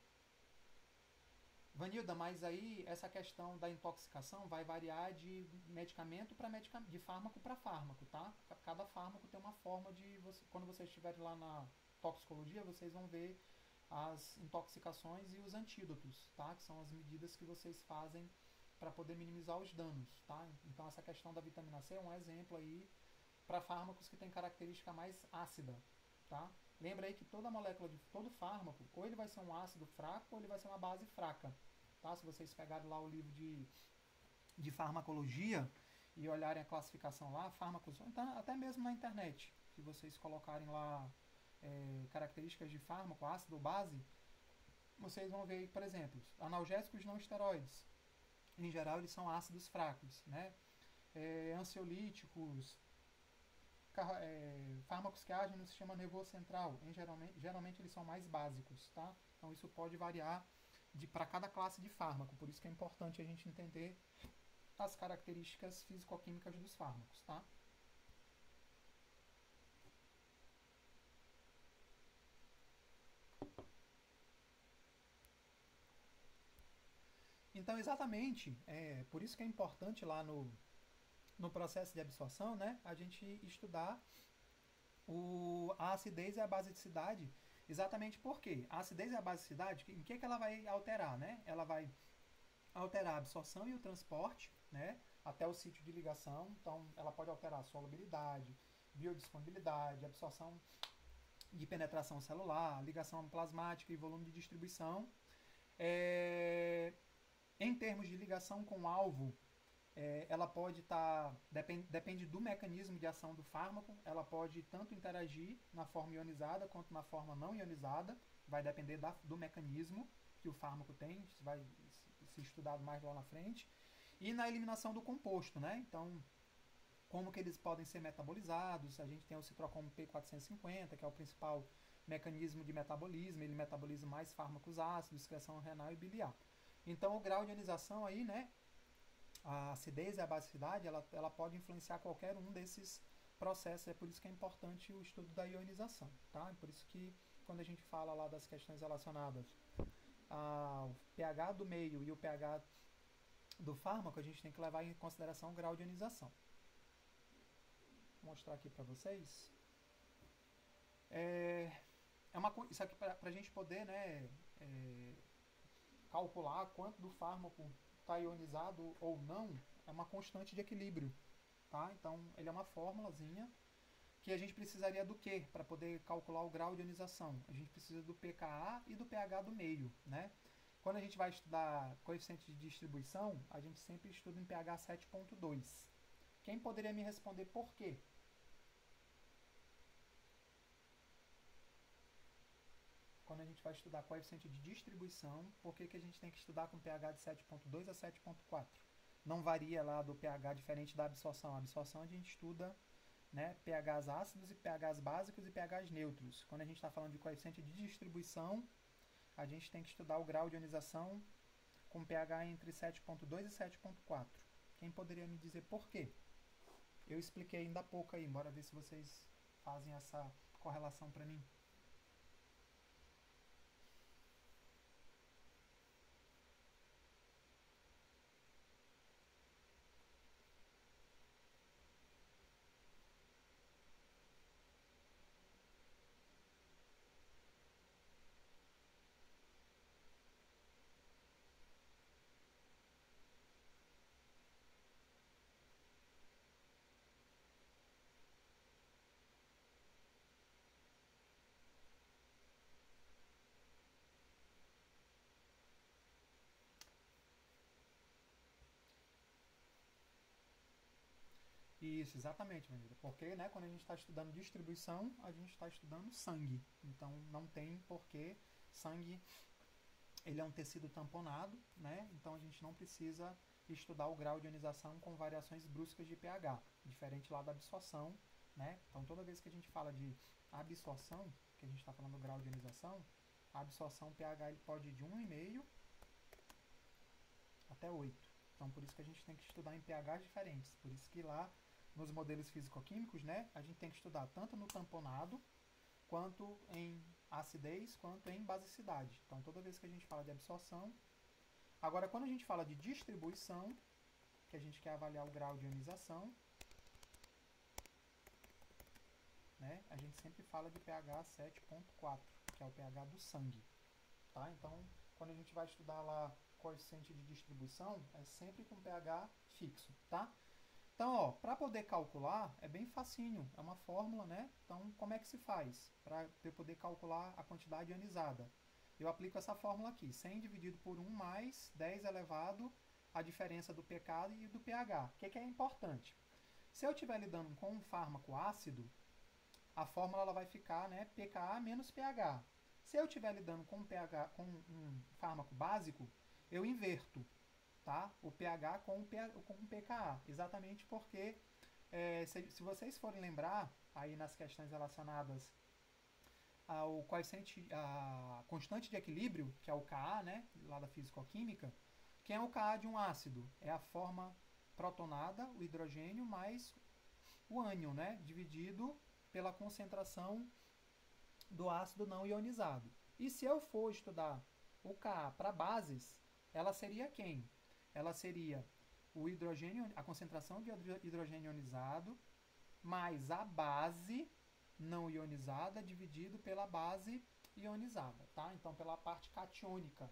Speaker 1: Vanilda, mas aí essa questão da intoxicação vai variar de medicamento para medicamento, de fármaco para fármaco, tá? Cada fármaco tem uma forma de você, quando vocês estiverem lá na toxicologia, vocês vão ver as intoxicações e os antídotos, tá? Que são as medidas que vocês fazem para poder minimizar os danos, tá? Então essa questão da vitamina C é um exemplo aí para fármacos que têm característica mais ácida, tá? Lembra aí que toda molécula de todo fármaco, ou ele vai ser um ácido fraco, ou ele vai ser uma base fraca, tá? Se vocês pegarem lá o livro de farmacologia e olharem a classificação lá, fármacos, então, até mesmo na internet, se vocês colocarem lá características de fármaco, ácido ou base, vocês vão ver, por exemplo, analgésicos não esteroides. Em geral, eles são ácidos fracos, né? Ansiolíticos, fármacos que agem no sistema nervoso central, geralmente eles são mais básicos, tá? Então isso pode variar para cada classe de fármaco, por isso que é importante a gente entender as características físico-químicas dos fármacos, tá? Então, exatamente, por isso que é importante lá no processo de absorção, né, a gente estudar a acidez e a basicidade, exatamente porque a acidez e a basicidade, em que ela vai alterar, né? Ela vai alterar a absorção e o transporte, né, até o sítio de ligação, então ela pode alterar a solubilidade, biodisponibilidade, absorção de penetração celular, ligação plasmática e volume de distribuição. Em termos de ligação com o alvo, ela pode estar, depende do mecanismo de ação do fármaco, ela pode tanto interagir na forma ionizada quanto na forma não ionizada, vai depender do mecanismo que o fármaco tem, isso vai ser estudado mais lá na frente, e na eliminação do composto, né? Então, como que eles podem ser metabolizados, a gente tem o citrocromo P450, que é o principal mecanismo de metabolismo, ele metaboliza mais fármacos ácidos, excreção renal e biliar. Então, o grau de ionização aí, né, a acidez e a basicidade, ela pode influenciar qualquer um desses processos, é por isso que é importante o estudo da ionização, tá? É por isso que quando a gente fala lá das questões relacionadas ao pH do meio e o pH do fármaco, a gente tem que levar em consideração o grau de ionização. Vou mostrar aqui para vocês. Isso aqui para a gente poder, né, calcular quanto do fármaco está ionizado ou não, é uma constante de equilíbrio, tá? Então, ele é uma formulazinha que a gente precisaria do quê para poder calcular o grau de ionização? A gente precisa do pKa e do pH do meio, né? Quando a gente vai estudar coeficiente de distribuição, a gente sempre estuda em pH 7.2. Quem poderia me responder por quê? Quando a gente vai estudar coeficiente de distribuição, por que a gente tem que estudar com pH de 7.2 a 7.4? Não varia lá do pH diferente da absorção. A absorção a gente estuda, né, pHs ácidos e pHs básicos e pHs neutros. Quando a gente está falando de coeficiente de distribuição, a gente tem que estudar o grau de ionização com pH entre 7.2 e 7.4. Quem poderia me dizer por quê? Eu expliquei ainda há pouco aí, bora ver se vocês fazem essa correlação para mim. Isso, exatamente, Vanilla. Porque, né, quando a gente está estudando distribuição, a gente está estudando sangue. Então, não tem porquê. Sangue, ele é um tecido tamponado, né? Então, a gente não precisa estudar o grau de ionização com variações bruscas de pH, diferente lá da absorção, né? Então, toda vez que a gente fala de absorção, que a gente está falando do grau de ionização, a absorção pH ele pode ir de 1,5 até 8. Então, por isso que a gente tem que estudar em pHs diferentes. Por isso que lá nos modelos físico-químicos, né, a gente tem que estudar tanto no tamponado, quanto em acidez, quanto em basicidade. Então, toda vez que a gente fala de absorção. Agora, quando a gente fala de distribuição, que a gente quer avaliar o grau de ionização, né, a gente sempre fala de pH 7,4, que é o pH do sangue. Tá? Então, quando a gente vai estudar lá coeficiente de distribuição, é sempre com pH fixo. Tá? Então, para poder calcular, é bem facinho, é uma fórmula, né? Então, como é que se faz para eu poder calcular a quantidade ionizada? Eu aplico essa fórmula aqui, 100 dividido por 1 mais 10 elevado a diferença do pK e do pH. O que é importante? Se eu estiver lidando com um fármaco ácido, a fórmula ela vai ficar, né, pKa menos pH. Se eu estiver lidando com um fármaco básico, eu inverto, tá? O pH com o pKa, exatamente porque se vocês forem lembrar aí nas questões relacionadas ao coeficiente, a constante de equilíbrio, que é o Ka, né, lá da físico-química, quem é o Ka de um ácido? É a forma protonada, o hidrogênio, mais o ânion, né, dividido pela concentração do ácido não ionizado. E se eu for estudar o Ka para bases, ela seria quem? Ela seria o hidrogênio, a concentração de hidrogênio ionizado mais a base não ionizada dividido pela base ionizada, tá? Então, pela parte catiônica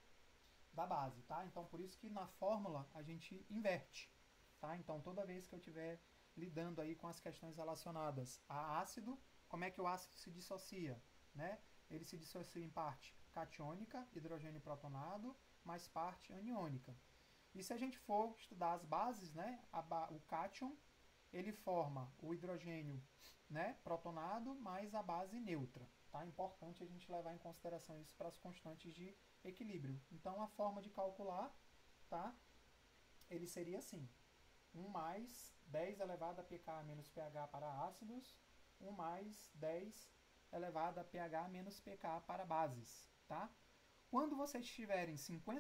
Speaker 1: da base, tá? Então, por isso que na fórmula a gente inverte, tá? Então, toda vez que eu estiver lidando aí com as questões relacionadas a ácido, como é que o ácido se dissocia, né? Ele se dissocia em parte catiônica, hidrogênio protonado, mais parte aniônica. E se a gente for estudar as bases, né, o cátion, ele forma o hidrogênio, né, protonado mais a base neutra. Tá? É importante a gente levar em consideração isso para as constantes de equilíbrio. Então, a forma de calcular, tá, ele seria assim: 1 mais 10 elevado a pK menos pH para ácidos, 1 mais 10 elevado a pH menos pK para bases. Tá? Quando vocês tiverem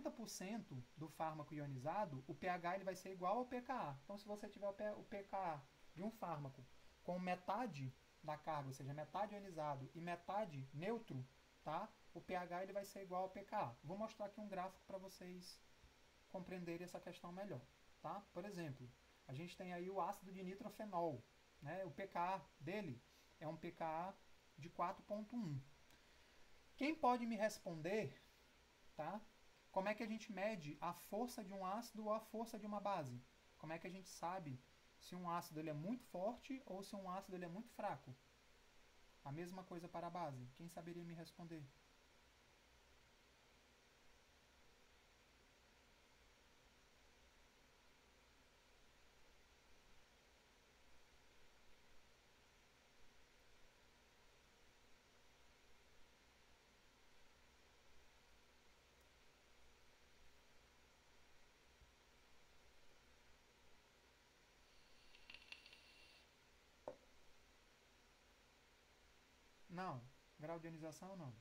Speaker 1: 50% do fármaco ionizado, o pH ele vai ser igual ao pKa. Então, se você tiver o pKa de um fármaco com metade da carga, ou seja, metade ionizado e metade neutro, tá? O pH ele vai ser igual ao pKa. Vou mostrar aqui um gráfico para vocês compreenderem essa questão melhor. Tá? Por exemplo, a gente tem aí o ácido de nitrofenol. Né? O pKa dele é um pKa de 4,1. Quem pode me responder, tá? Como é que a gente mede a força de um ácido ou a força de uma base? Como é que a gente sabe se um ácido ele é muito forte ou se um ácido ele é muito fraco? A mesma coisa para a base. Quem saberia me responder? Não. Grau de ionização, não.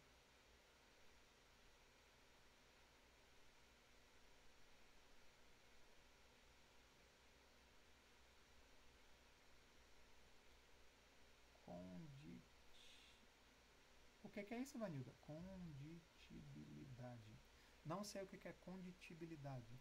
Speaker 1: Condit... O que é isso, Vanilda? Conditibilidade. Não sei o que é conditibilidade.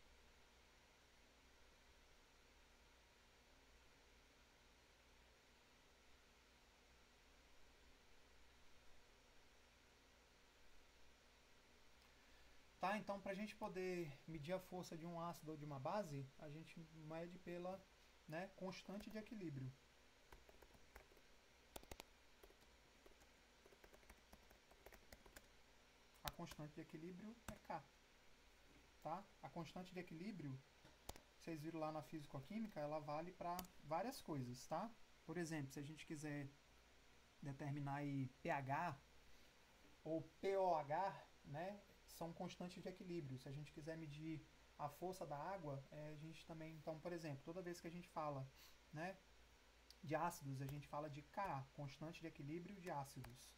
Speaker 1: Tá, então para a gente poder medir a força de um ácido ou de uma base, a gente mede pela, né, constante de equilíbrio. A constante de equilíbrio é K. Tá? A constante de equilíbrio, vocês viram lá na físico-química, ela vale para várias coisas. Tá? Por exemplo, se a gente quiser determinar aí pH ou pOH, né, são constantes de equilíbrio. Se a gente quiser medir a força da água, a gente também, então, por exemplo, toda vez que a gente fala, né, de ácidos, a gente fala de Ka, constante de equilíbrio de ácidos.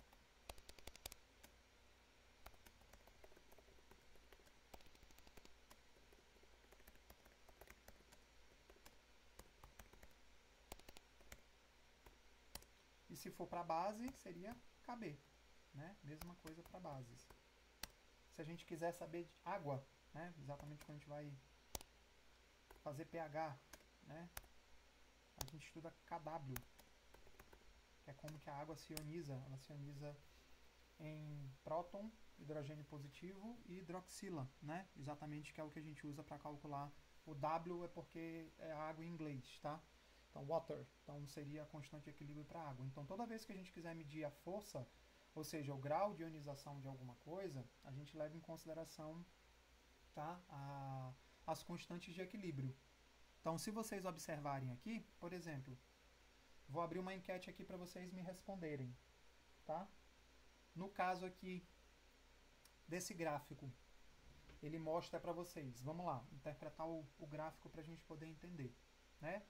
Speaker 1: E se for para base, seria Kb, né? Mesma coisa para bases. Se a gente quiser saber de água, né, exatamente quando a gente vai fazer pH, né, a gente estuda Kw, que é como que a água se ioniza. Ela se ioniza em próton, hidrogênio positivo e hidroxila, né? Exatamente, que é o que a gente usa para calcular. O W é porque é água em inglês, tá? Então, water. Então, seria a constante de equilíbrio para água. Então, toda vez que a gente quiser medir a força, ou seja, o grau de ionização de alguma coisa, a gente leva em consideração, tá, as constantes de equilíbrio. Então, se vocês observarem aqui, por exemplo, vou abrir uma enquete aqui para vocês me responderem, tá? No caso aqui desse gráfico, ele mostra para vocês. Vamos lá, interpretar o gráfico para a gente poder entender, né?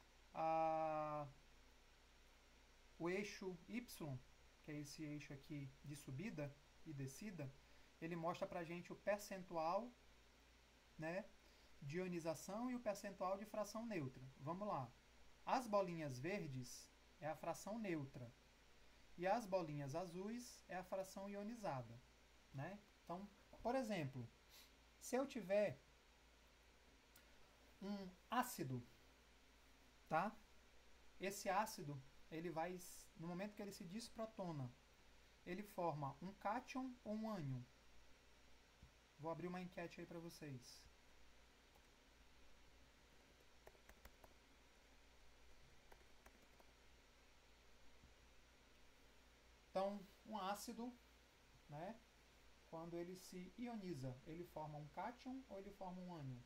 Speaker 1: O eixo Y, que é esse eixo aqui de subida e descida, ele mostra para a gente o percentual, né, de ionização e o percentual de fração neutra. Vamos lá. As bolinhas verdes é a fração neutra e as bolinhas azuis é a fração ionizada, né? Então, por exemplo, se eu tiver um ácido, tá? Esse ácido, ele vai, no momento que ele se desprotona, ele forma um cátion ou um ânion. Vou abrir uma enquete aí para vocês. Então, um ácido, né, quando ele se ioniza, ele forma um cátion ou ele forma um ânion?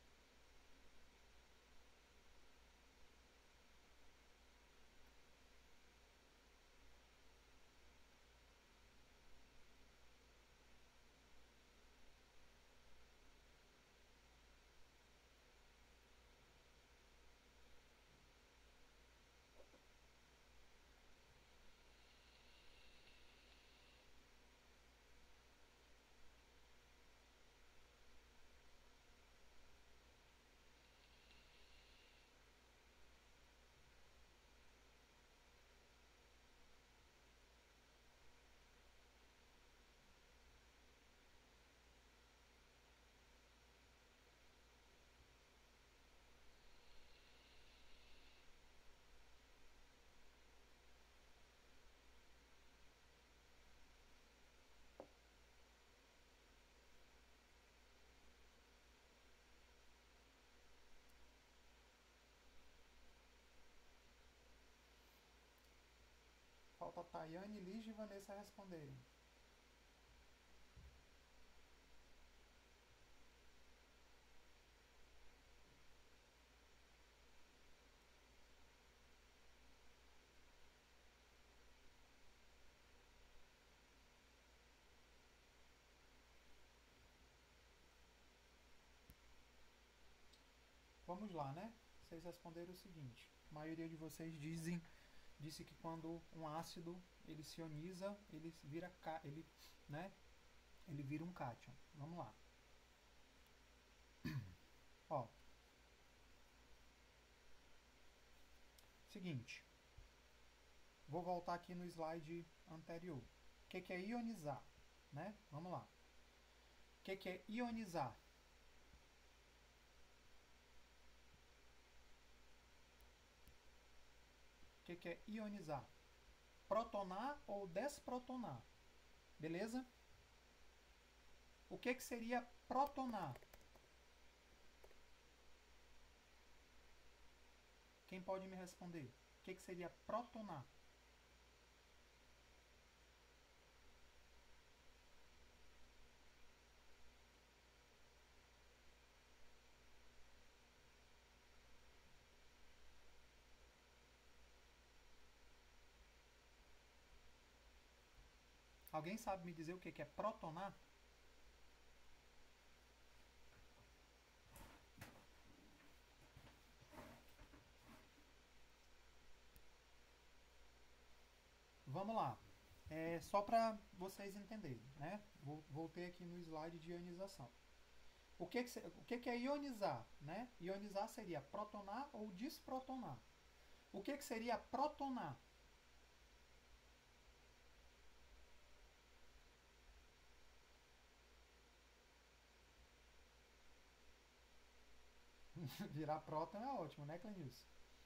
Speaker 1: Falta Tayane, Ligia e Vanessa responderem. Vamos lá, né? Vocês responderam o seguinte. A maioria de vocês disse que quando um ácido ele se ioniza, ele vira, né? Ele vira um cátion. Vamos lá. Ó. Seguinte. Vou voltar aqui no slide anterior. O que é ionizar? Né? Vamos lá. O que é ionizar? O que é ionizar? Protonar ou desprotonar? Beleza? O que seria protonar? Quem pode me responder? O que seria protonar? Alguém sabe me dizer o que é protonar? vamos lá. Só para vocês entenderem, né? Voltei aqui no slide de ionização. O que é ionizar? Né? Ionizar seria protonar ou desprotonar. O que seria protonar? Virar próton é ótimo, né, Clenilson?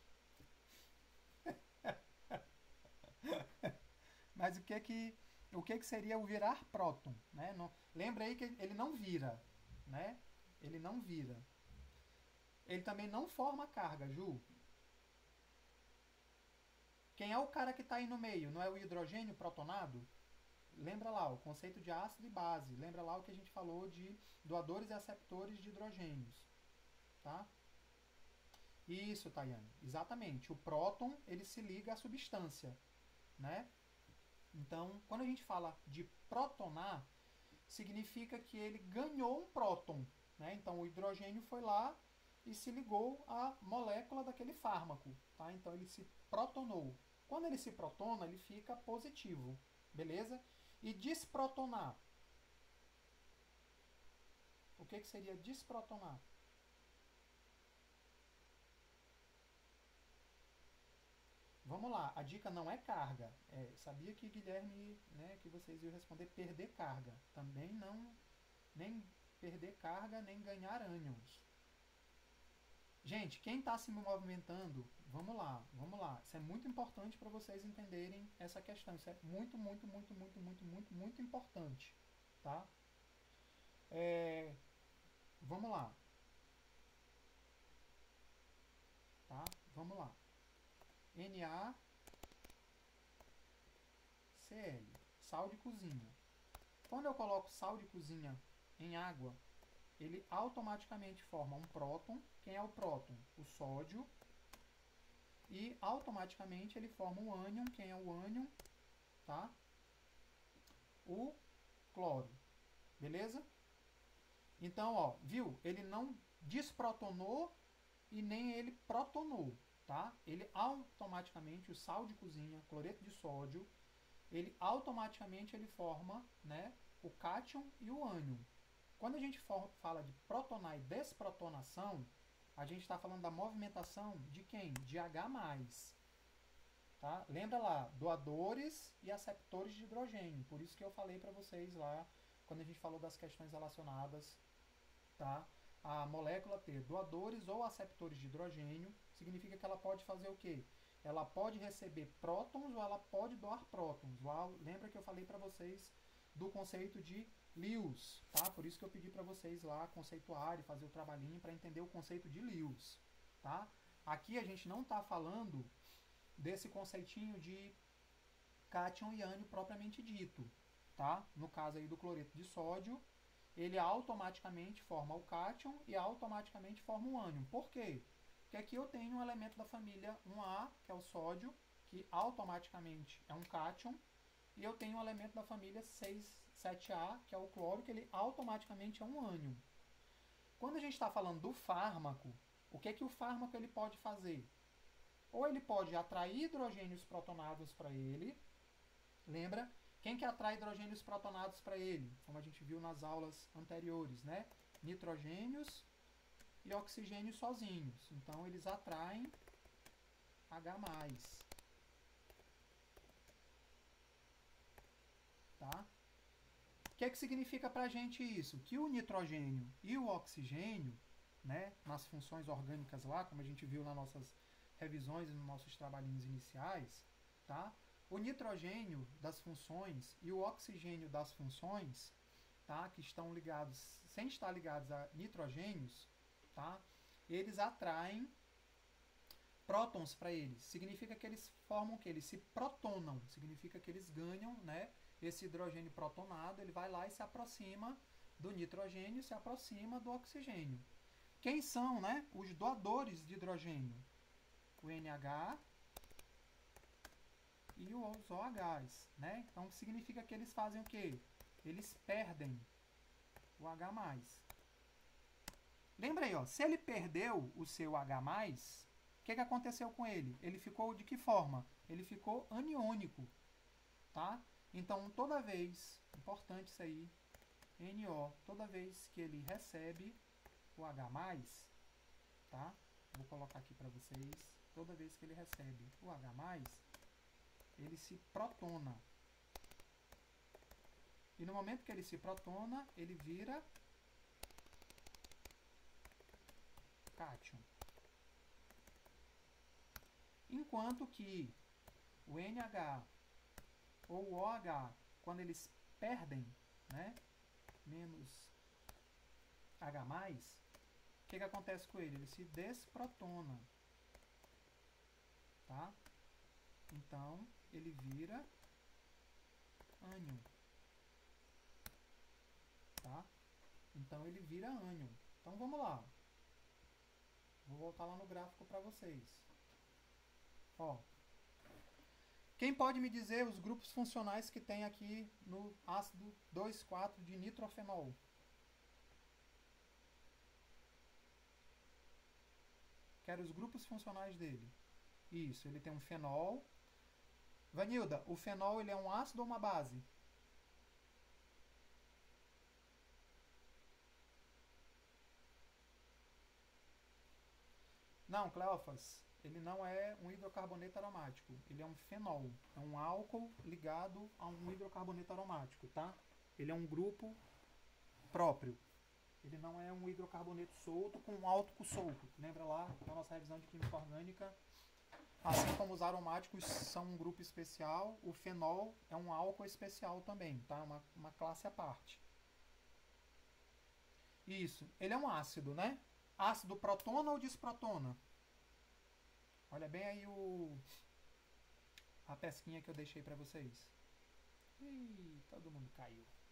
Speaker 1: Mas o que seria o virar próton? Né? Lembra aí que ele não vira, né? Ele não vira. Ele também não forma carga, Ju. Quem é o cara que está aí no meio? Não é o hidrogênio protonado? Lembra lá o conceito de ácido e base. Lembra lá o que a gente falou de doadores e aceptores de hidrogênios. Tá? Isso, Tayane. Exatamente. O próton, ele se liga à substância, né? Então, quando a gente fala de protonar, significa que ele ganhou um próton, né? Então, o hidrogênio foi lá e se ligou à molécula daquele fármaco, tá? Então, ele se protonou. Quando ele se protona, ele fica positivo, beleza? E desprotonar. O que seria desprotonar? Vamos lá, a dica não é carga. Sabia que Guilherme, né, que vocês iam responder perder carga. Também não, nem perder carga, nem ganhar ânions. Gente, quem está se movimentando, vamos lá, vamos lá. Isso é muito importante para vocês entenderem essa questão. Isso é muito, muito, muito, muito, muito, muito, muito importante, tá? Vamos lá, tá? Vamos lá. NaCl, sal de cozinha. Quando eu coloco sal de cozinha em água, ele automaticamente forma um próton. Quem é o próton? O sódio. E automaticamente ele forma um ânion. Quem é o ânion? Tá? O cloro. Beleza? Então, ó, viu? Ele não desprotonou e nem ele protonou, tá? Ele automaticamente, o sal de cozinha, cloreto de sódio, ele automaticamente ele forma, né, o cátion e o ânion. Quando a gente fala de protonar e desprotonação, a gente está falando da movimentação de quem? De H+. Tá? Lembra lá, doadores e aceptores de hidrogênio. Por isso que eu falei para vocês lá, quando a gente falou das questões relacionadas, tá? A molécula ter doadores ou aceptores de hidrogênio, significa que ela pode fazer o quê? Ela pode receber prótons ou ela pode doar prótons. Lá, lembra que eu falei para vocês do conceito de Lewis, tá? Por isso que eu pedi para vocês lá conceituar e fazer o trabalhinho para entender o conceito de Lewis, tá? Aqui a gente não está falando desse conceitinho de cátion e ânion propriamente dito, tá? No caso aí do cloreto de sódio, ele automaticamente forma o cátion e automaticamente forma o ânion. Por quê? Porque aqui eu tenho um elemento da família 1A, que é o sódio, que automaticamente é um cátion, e eu tenho um elemento da família 7A, que é o cloro, que ele automaticamente é um ânion. Quando a gente está falando do fármaco, o que o fármaco ele pode fazer? Ou ele pode atrair hidrogênios protonados para ele. Lembra? Quem que atrai hidrogênios protonados para ele? Como a gente viu nas aulas anteriores, né? Nitrogênios e oxigênios sozinhos. Então, eles atraem H+. Tá? O que significa para a gente isso? Que o nitrogênio e o oxigênio, né, nas funções orgânicas lá, como a gente viu nas nossas revisões e nos nossos trabalhinhos iniciais, tá? O nitrogênio das funções e o oxigênio das funções, tá, que estão ligados, sem estar ligados a nitrogênios, tá, eles atraem prótons para eles. Significa que eles formam que eles se protonam, significa que eles ganham, né, esse hidrogênio protonado, ele vai lá e se aproxima do nitrogênio, se aproxima do oxigênio. Quem são, né, os doadores de hidrogênio? O NH e os OHs, né? Então significa que eles fazem o quê? Eles perdem o H+. Lembra aí, ó, se ele perdeu o seu H+, o que aconteceu com ele? Ele ficou de que forma? Ele ficou aniônico. tá? Então, toda vez, importante isso aí, NO, toda vez que ele recebe o H+, tá? Vou colocar aqui para vocês, toda vez que ele recebe o H+, ele se protona. E no momento que ele se protona, ele vira cátion. Enquanto que o NH ou o OH, quando eles perdem, né, menos H+, o que acontece com ele? Ele se desprotona, tá? Então, ele vira ânion, tá? Então, ele vira ânion. Então, vamos lá. Vou voltar lá no gráfico para vocês. Ó, quem pode me dizer os grupos funcionais que tem aqui no ácido 2,4 de nitrofenol? Quero os grupos funcionais dele. Isso, ele tem um fenol. Vanilda, o fenol ele é um ácido ou uma base? Não, Cleofas, ele não é um hidrocarboneto aromático. Ele é um fenol. É um álcool ligado a um hidrocarboneto aromático, tá? Ele é um grupo próprio. Ele não é um hidrocarboneto solto com um álcool solto. Lembra lá da nossa revisão de química orgânica? Assim como os aromáticos são um grupo especial, o fenol é um álcool especial também, tá? Uma classe à parte. Isso. Ele é um ácido, né? Ácido protona ou desprotona? Olha bem aí a pesquinha que eu deixei para vocês. Ih, todo mundo caiu.